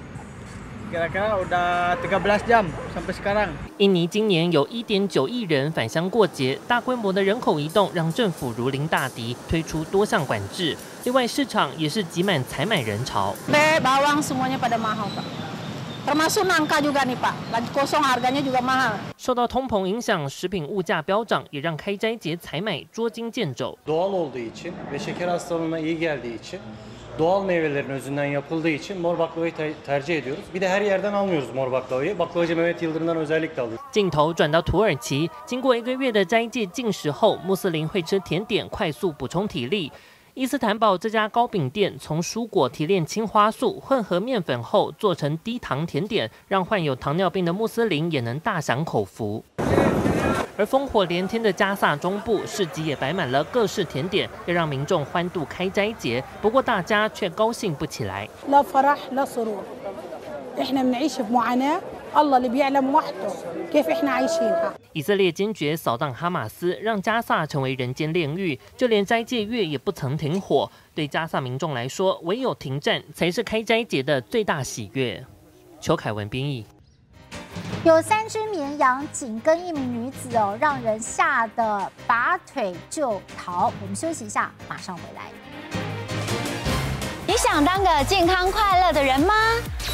Kira-kira udah tiga belas jam sampai sekarang. 印尼今年有 一点九亿人返乡过节，大规模的人口移动让政府如临大敌，推出多项管制。另外，市场也是挤满采买人潮。 Teh, bawang semuanya pada mahal, Pak. Termasuk nangka juga nih, Pak. Lagi kosong harganya juga mahal. 受到通膨影响，食品物价飙涨，也让开斋节采买捉襟见肘。 Doğal olduğu için ve şeker hastalığına iyi geldiği için doğal meyvelerin özünden yapıldığı için mor baklavayı te tercih ediyoruz. Bir de her yerden almıyoruz mor baklavayı. Baklavacı Mehmet Yıldırım'dan özellikle alıyoruz. 镜头转到土耳其，经过一个月的斋戒禁食后，穆斯林会吃甜点，快速补充体力。伊斯坦堡这家糕饼店从蔬果提炼青花素，混合面粉后做成低糖甜点，让患有糖尿病的穆斯林也能大享口福。 而烽火连天的加萨中部市集也摆满了各式甜点，要让民众欢度开斋节。不过大家却高兴不起来。 لا فرح لا سرور. إحنا بنعيش بمعاناة. الله اللي بيعلم وحده كيف إحنا عايشينها. 以色列坚决扫荡哈马斯，让加萨成为人间炼狱，就连斋戒月也不曾停火。对加萨民众来说，唯有停战才是开斋节的最大喜悦。邱凯文编译。 有三只绵羊紧跟一名女子哦，让人吓得拔腿就逃。我们休息一下，马上回来。 你想当个健康快乐的人吗？跟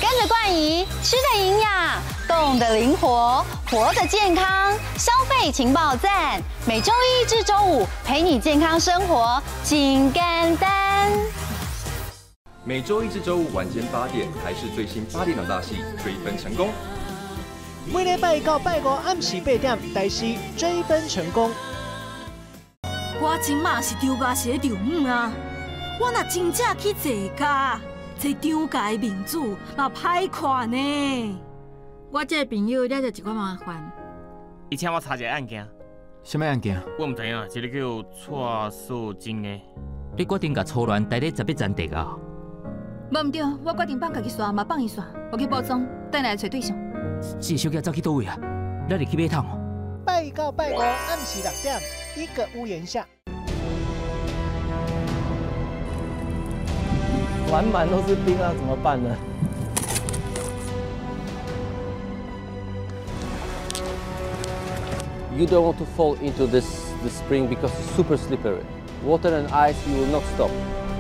跟着冠仪，吃的营养，动的灵活，活的健康。消费情报站，每周一至周五陪你健康生活，真简单。 每周一至周五晚间八点，台视最新八点档大戏《追分成功》。 每礼拜到拜五暗时八点，台视《追分成功》。 我今嘛是张家是丈母啊，我若真正去坐家。 这张家的面子嘛歹看呢。 我这个朋友惹着一寡麻烦， 伊请我查一个案件。 什么案件？ 我唔知影，一个叫蔡素贞的。 你决定甲初恋带咧十一站地啊？ 无唔对，我决定放家己线，嘛放伊线，我去报警，等来找对象。 这小姐走去倒位啊？咱入去买汤哦。 拜到拜五暗时六点，一个屋檐下。 满满都是冰啊，怎么办呢？ You don't want to fall into this the spring because it's super slippery. Water and ice, you will not stop.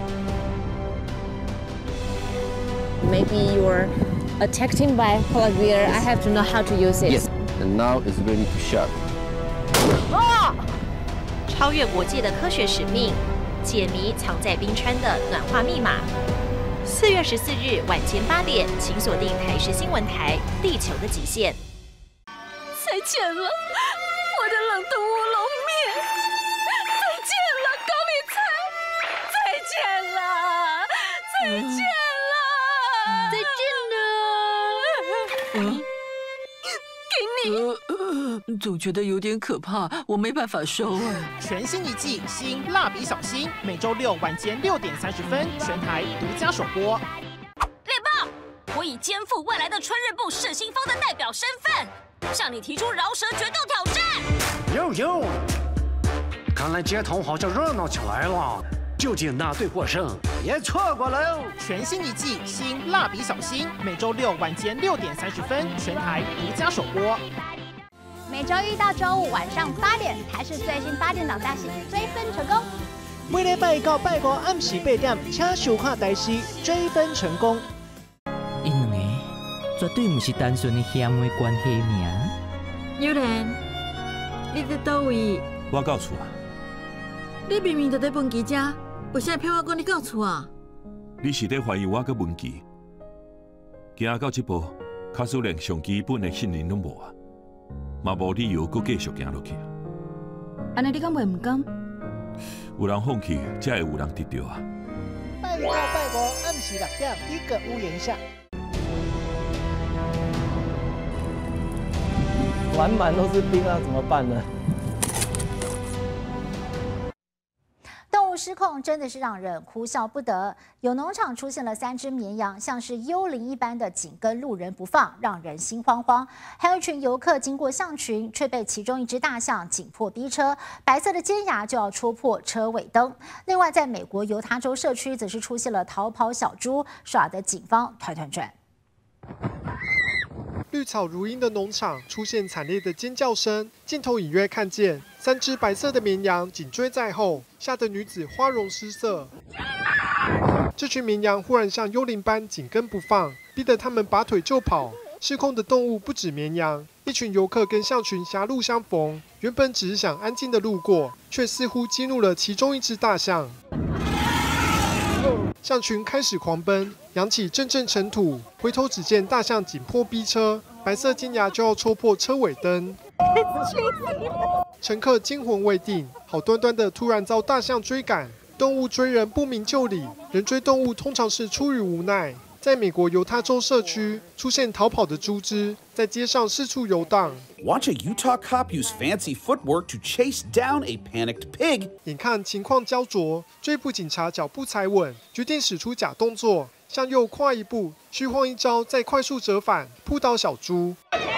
Maybe you're attacked by polar bear. I have to know how to use it. Yes. And now it's ready to shut. 啊！超越国界的科学使命，解谜藏在冰川的暖化密码。 四月十四日晚间八点，请锁定台视新闻台《地球的极限》。 再见了，我的冷冻乌龙面！再见了，高丽菜！再见了，再见了，再见了！嗯，给你。 呃，总觉得有点可怕，我没办法收啊。 全新一季新蜡笔小新，每周六晚间六点三十分，全台独家首播。 猎豹，我以肩负未来的春日部世新风的代表身份，向你提出饶舌决斗挑战。 哟哟，看来街头好像热闹起来了。究竟哪队获胜？别错过喽！ 全新一季新蜡笔小新，每周六晚间六点三十分，全台独家首播。 每周一到周五晚上八点，台视最新八点档大戏《追分成功》。 每礼拜到拜五暗时八点，请收看台视《追分成功》。 因两个绝对不是单纯的兄妹关系名。 悠然，你在倒位？ 我到厝啊。 你明明就在问记者，为啥骗我讲你到厝啊？ 你是在怀疑我搁问记？行到这步，卡斯连上基本的信任都无啊！ 嘛无理由搁继续行落去。 安尼你敢袂唔甘？ 有人放弃，才会有人得到啊！ 拜到拜五暗时六点，一个屋檐下。 满满都是冰啊，怎么办呢？ 动物失控真的是让人哭笑不得。有农场出现了三只绵羊，像是幽灵一般的紧跟路人不放，让人心慌慌。还有一群游客经过象群，却被其中一只大象紧迫逼车，白色的尖牙就要戳破车尾灯。另外，在美国犹他州社区，则是出现了逃跑小猪，耍得警方团团转。 绿草如茵的农场出现惨烈的尖叫声，镜头隐约看见三只白色的绵羊紧追在后，吓得女子花容失色。这群绵羊忽然像幽灵般紧跟不放，逼得他们拔腿就跑。失控的动物不止绵羊，一群游客跟象群狭路相逢，原本只是想安静的路过，却似乎激怒了其中一只大象。 象群开始狂奔，扬起阵阵尘土。回头只见大象紧迫逼车，白色尖牙就要戳破车尾灯。乘客惊魂未定，好端端的突然遭大象追赶，动物追人不明就里，人追动物通常是出于无奈。在美国犹他州社区出现逃跑的猪只，在街上四处游荡。 Watch a Utah cop use fancy footwork to chase down a panicked pig. 眼看情况焦灼，追捕警察脚步踩稳，决定使出假动作，向右跨一步，虚晃一招，再快速折返，扑倒小猪。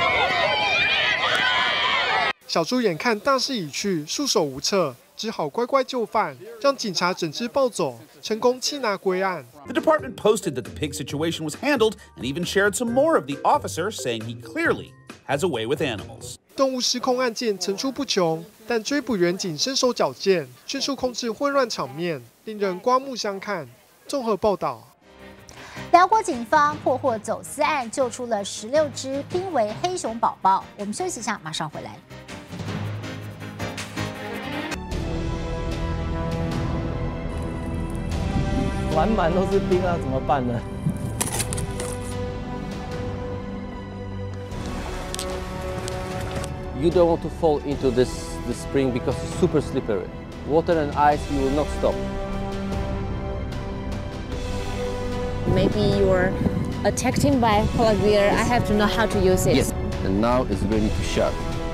小猪眼看大势已去，束手无策。 只好乖乖就范，让警察整只抱走，成功缉拿归案。 The department posted that the pig situation was handled and even shared some more of the officer, saying he clearly has a way with animals. 动物失控案件层出不穷，但追捕员警身手矫健，迅速控制混乱场面，令人刮目相看。综合报道。 辽国警方破获走私案，救出了十六只濒危黑熊宝宝。我们休息一下，马上回来。 满满都是冰啊，怎么办呢？ You don't want to fall into this, this spring because it's super slippery. Water and ice, you will not stop. Maybe you're attacked by polar bear. I have to know how to use it. Yes. And now it's ready to shot.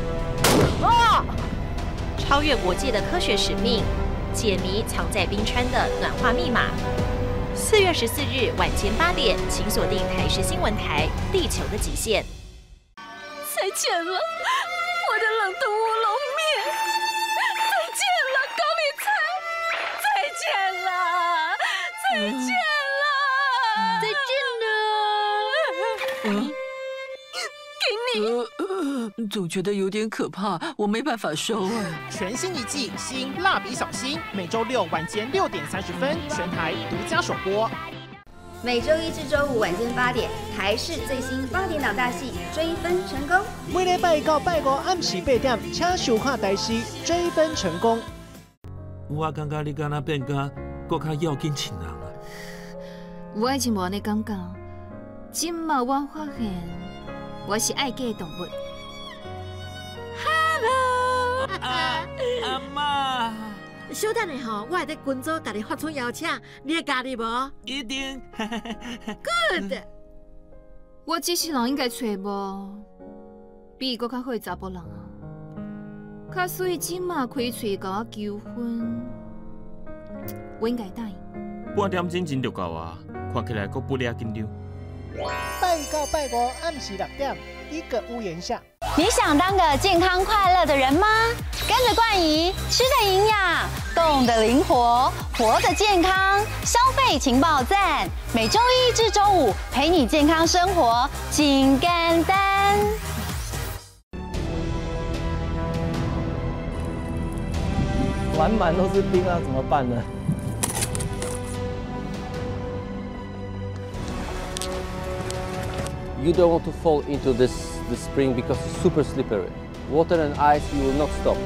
超越国界的科学使命，解谜藏在冰川的暖化密码。四月十四日晚间八点，请锁定台视新闻台《地球的极限》。 再见了。 我的冷冻乌龙面，再见了，高丽菜，再见了，再见了，再见了。 嗯，给你。呃，总觉得有点可怕，我没办法收啊。 全新一季新蜡笔小新，每周六晚间六点三十分，全台独家首播。 每周一至周五晚间八点，台视最新八点档大戏《追分成功》。 每礼拜到拜五暗时八点，请收看台视《追分成功》。 我感觉你敢若变甲搁较要紧亲人啊！ 我以前无安尼感觉，今嘛我发现我是爱嫁的动物。 Hello， 啊，阿妈。 小等下吼，我会在群组甲你发出邀请，你会加入无？ 一定。 Good。 我只是人应该找无比伊搁较好的查甫人啊。较所以即马开喙甲我求婚，我应该答应。 半点钟前就到啊，看起来阁不了紧张。 拜到拜五暗时六点，一个屋檐下。 你想当个健康快乐的人吗？跟着冠仪，吃的营养，动的灵活，活的健康，消费情报站，每周一至周五陪你健康生活，真简单。 满满都是冰啊，怎么办呢？ You don't want to fall into this, this spring because it's super slippery. Water and ice, you will not stop.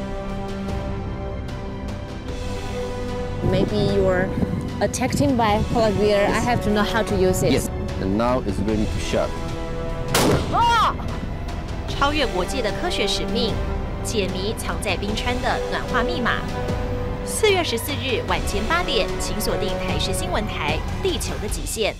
Maybe you're attacked by polar bear. I have to know how to use it. Yes. And now it's ready to shot. 超越国界的科学使命，解谜藏在冰川的暖化密码。四月十四日晚间八点，请锁定台视新闻台《地球的极限》。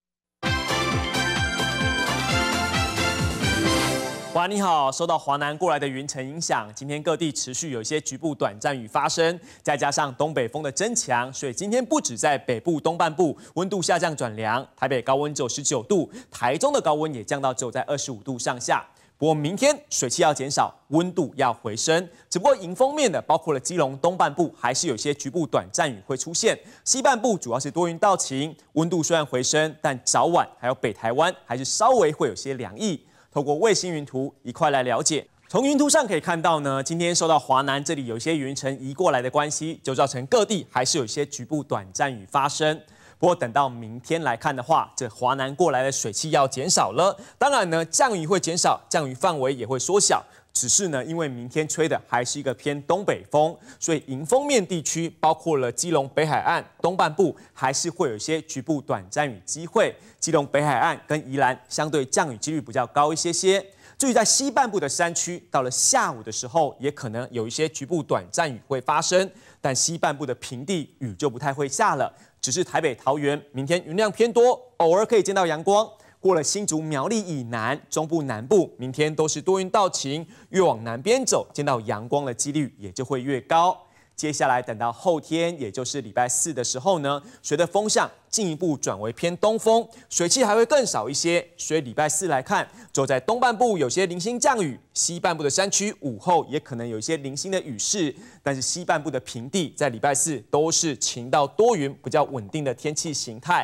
哇，你好！受到华南过来的云层影响，今天各地持续有一些局部短暂雨发生，再加上东北风的增强，所以今天不止在北部东半部温度下降转凉，台北高温只有十九度，台中的高温也降到只有在二十五度上下。不过明天水汽要减少，温度要回升。只不过迎风面的包括了基隆东半部，还是有些局部短暂雨会出现。西半部主要是多云到晴，温度虽然回升，但早晚还有北台湾还是稍微会有些凉意。 透过卫星云图一块来了解，从云图上可以看到呢，今天受到华南这里有一些云层移过来的关系，就造成各地还是有一些局部短暂雨发生。不过等到明天来看的话，这华南过来的水汽要减少了，当然呢降雨会减少，降雨范围也会缩小。只是呢，因为明天吹的还是一个偏东北风，所以迎风面地区包括了基隆北海岸东半部，还是会有一些局部短暂雨机会。基隆北海岸跟宜兰相对降雨几率比较高一些些。至于在西半部的山区，到了下午的时候，也可能有一些局部短暂雨会发生，但西半部的平地雨就不太会下了。只是台北、桃园明天云量偏多，偶尔可以见到阳光。 过了新竹、苗栗以南，中部、南部，明天都是多云到晴，越往南边走，见到阳光的几率也就会越高。接下来等到后天，也就是礼拜四的时候呢，随着风向进一步转为偏东风，水汽还会更少一些。所以礼拜四来看，就在东半部有些零星降雨，西半部的山区午后也可能有一些零星的雨势，但是西半部的平地在礼拜四都是晴到多云，比较稳定的天气形态。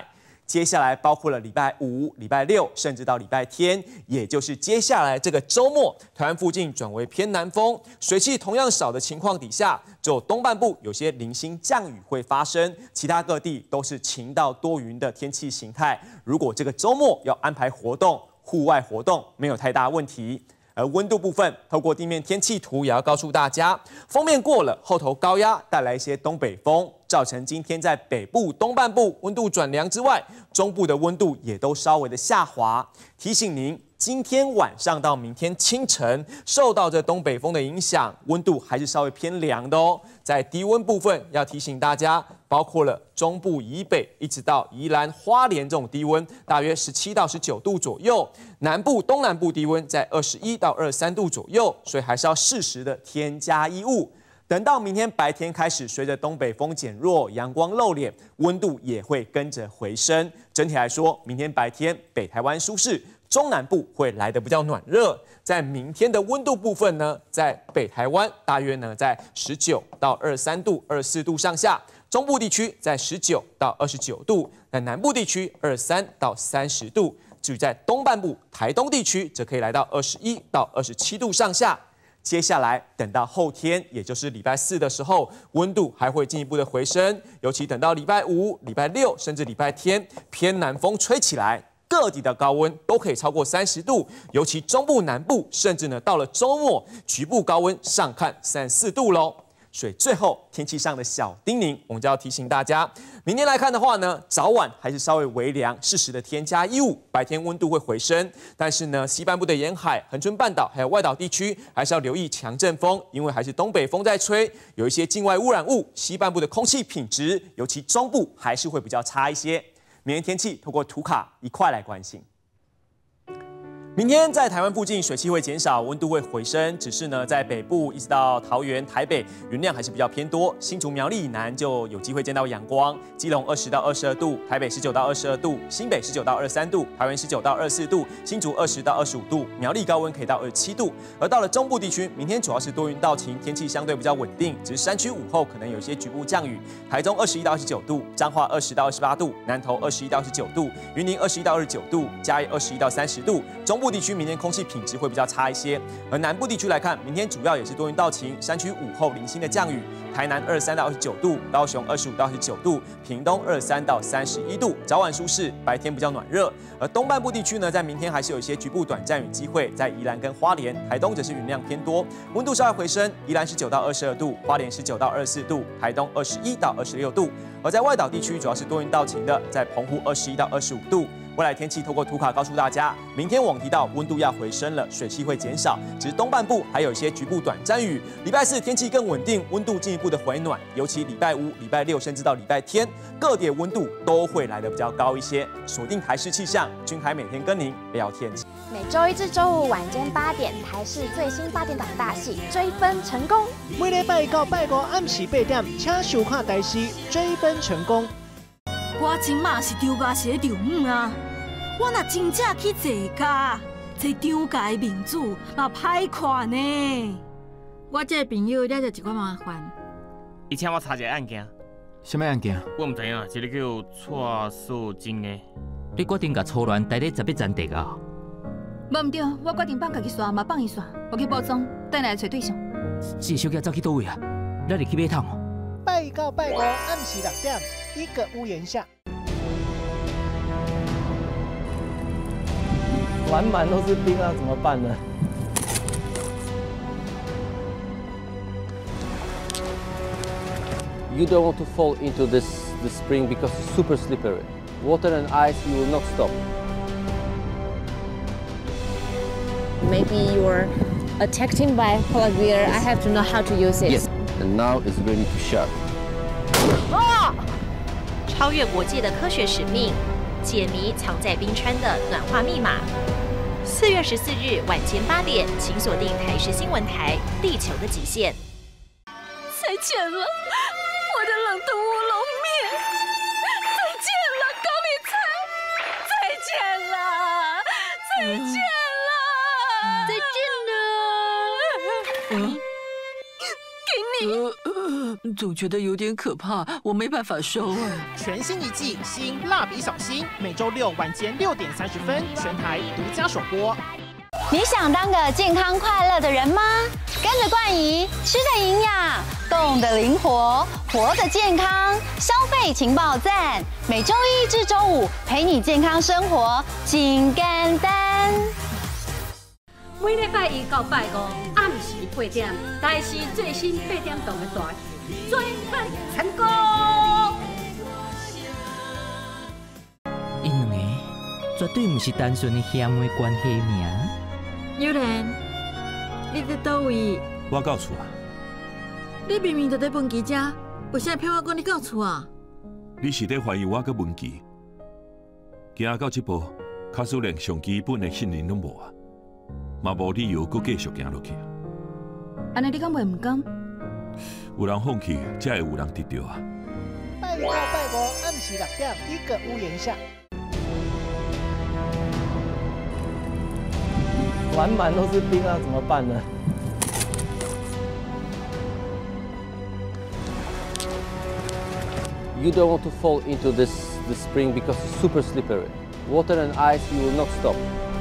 接下来包括了礼拜五、礼拜六，甚至到礼拜天，也就是接下来这个周末，台湾附近转为偏南风，水汽同样少的情况底下，只有东半部有些零星降雨会发生，其他各地都是晴到多云的天气形态。如果这个周末要安排活动，户外活动没有太大问题。而温度部分，透过地面天气图也要告诉大家，锋面过了，后头高压带来一些东北风，造成今天在北部东半部温度转凉之外，中部的温度也都稍微的下滑。提醒您，今天晚上到明天清晨，受到这东北风的影响，温度还是稍微偏凉的哦。在低温部分，要提醒大家，包括了中部以北一直到宜兰、花莲这种低温，大约十七到十九度左右；南部、东南部低温在二十一到二十三度左右，所以还是要适时的添加衣物。等到明天白天开始，随着东北风减弱，阳光露脸，温度也会跟着回升。整体来说，明天白天北台湾舒适，中南部会来得比较暖热。在明天的温度部分呢，在北台湾大约呢在十九到二十三度、二十四度上下；中部地区在十九到二十九度，在南部地区二十三到三十度。至于在东半部台东地区，则可以来到二十一到二十七度上下。接下来等到后天，也就是礼拜四的时候，温度还会进一步的回升，尤其等到礼拜五、礼拜六，甚至礼拜天，偏南风吹起来，各地的高温都可以超过三十度，尤其中部、南部，甚至呢到了周末，局部高温上看三十四度喽。所以最后天气上的小叮咛，我们就要提醒大家，明天来看的话呢，早晚还是稍微微凉，适时的添加衣物，白天温度会回升。但是呢，西半部的沿海、恒春半岛还有外岛地区，还是要留意强阵风，因为还是东北风在吹，有一些境外污染物，西半部的空气品质，尤其中部还是会比较差一些。明天天气透过图卡一块来关心。明天在台湾附近水汽会减少，温度会回升，只是呢在北部一直到桃园、台北云量还是比较偏多，新竹苗栗以南就有机会见到阳光，基隆二十到二十二度，台北十九到二十二度，新北十九到二十三度，桃园十九到二十四度，新竹二十到二十五度，苗栗高温可以到二十七度。而到了中部地区，明天主要是多云到晴，天气相对比较稳定，只是山区午后可能有一些局部降雨。台中二十一到二十九度，彰化二十到二十八度，南投二十一到二十九度，云林二十一到二十九度，嘉义二十一到三十度。中部地区明天空气品质会比较差一些，而南部地区来看，明天主要也是多云到晴，山区午后零星的降雨。台南二十三到二十九度，高雄二十五到二十九度，屏东二十三到三十一度，早晚舒适，白天比较暖热。而东半部地区呢，在明天还是有一些局部短暂雨机会，在宜兰跟花莲，台东则是云量偏多，温度稍微回升，宜兰十九到二十二度，花莲十九到二十四度，台东二十一到二十六度。而在外岛地区，主要是多云到晴的，在澎湖二十一到二十五度。未来天气透过图卡告诉大家，明天我们提到温度要回升了，水汽会减少，只是东半部还有一些局部短暂雨。礼拜四天气更稳定，温度进一步的回暖，尤其礼拜五、礼拜六甚至到礼拜天，各地温度都会来得比较高一些。锁定台视气象，君海每天跟您聊天气。 每周一至周五晚间八点，台视最新八点档大戏追分成功。 每礼拜到拜五暗时八点，请收看台视追分成功。 我真嘛是张家是张母啊！我若真正去坐家，这张家的面子嘛歹看呢。 我这个朋友惹着一寡麻烦， 伊请我查一个案件。 什么案件？ 我唔知影，一个叫蔡素贞的。 你决定甲初恋待咧十一站地啊？ 无唔对，我决定放家己线嘛放伊线，我去报警，等来找对象。 这小姐走去倒位啊？咱入去买汤哦。 拜一到拜五暗时六点，一个屋檐下。 满满都是冰啊，怎么办呢？ You don't want to fall into this, this spring because it's super slippery. Water and ice, you will not stop. Maybe you're attacked by polar bear. I have to know how to use it. Yes. And now it's ready to shut. 超越国界的科学使命，解谜藏在冰川的暖化密码。四月十四日晚间八点，请锁定台视新闻台《地球的极限》。 再见了，我的冷冻乌龙面！再见了，高丽菜！再见了，再见了，再见了！ 呃， 给你。 呃， 总觉得有点可怕，我没办法收啊。 全新一季新蜡笔小新，每周六晚间六点三十分，全台独家首播。 你想当个健康快乐的人吗？跟着冠仪，吃的营养，动的灵活，活的健康，消费情报站，每周一至周五陪你健康生活，真简单。 每礼拜一到拜五暗时八点，台视最新八点档的大戏，追番成功。 因两个绝对不是单纯的兄妹关系尔。 悠然，你在倒位？ 我到厝啊。 你明明就在问记者，为啥骗我讲你到厝啊？ 你是在怀疑我搁问记？行到这步，卡斯连上基本的信任都无啊，嘛无理由搁继续行落去。 安尼你敢袂唔甘？ 有人放弃，才会有人得到啊。 拜一到拜五暗时六点，一个屋檐下。 满满都是冰啊，怎么办呢？ You don't want to fall into this, this spring because it's super slippery. Water and ice, you will not stop.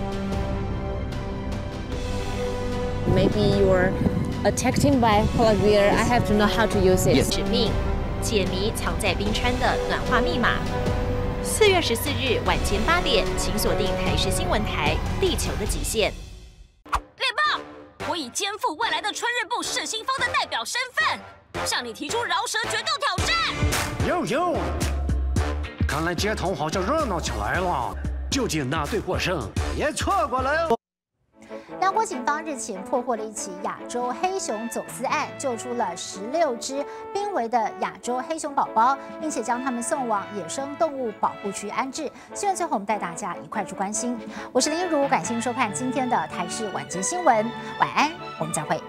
Maybe you're attacked by polar bear. I have to know how to use it. 使命解谜藏在冰川的暖化密码。四月十四日晚间八点，请锁定台视新闻台《地球的极限》。 猎豹，我以肩负未来的春日部世新风的代表身份，向你提出饶舌决斗挑战。 哟哟，看来街头好像热闹起来了。究竟哪队获胜？别错过了哟！ 辽国警方日前破获了一起亚洲黑熊走私案，救出了十六只濒危的亚洲黑熊宝宝，并且将它们送往野生动物保护区安置。新闻最后，我们带大家一块去关心。我是林如，感谢您收看今天的台视晚间新闻，晚安，我们再会。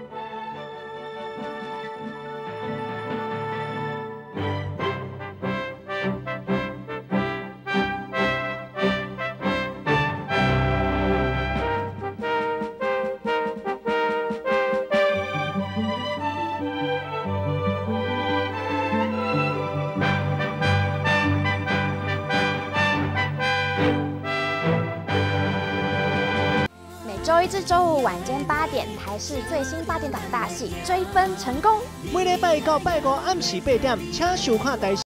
周一至周五晚间八点，台视最新八点档大戏《追分成功》。 每礼拜到拜五暗时八点，请收看台视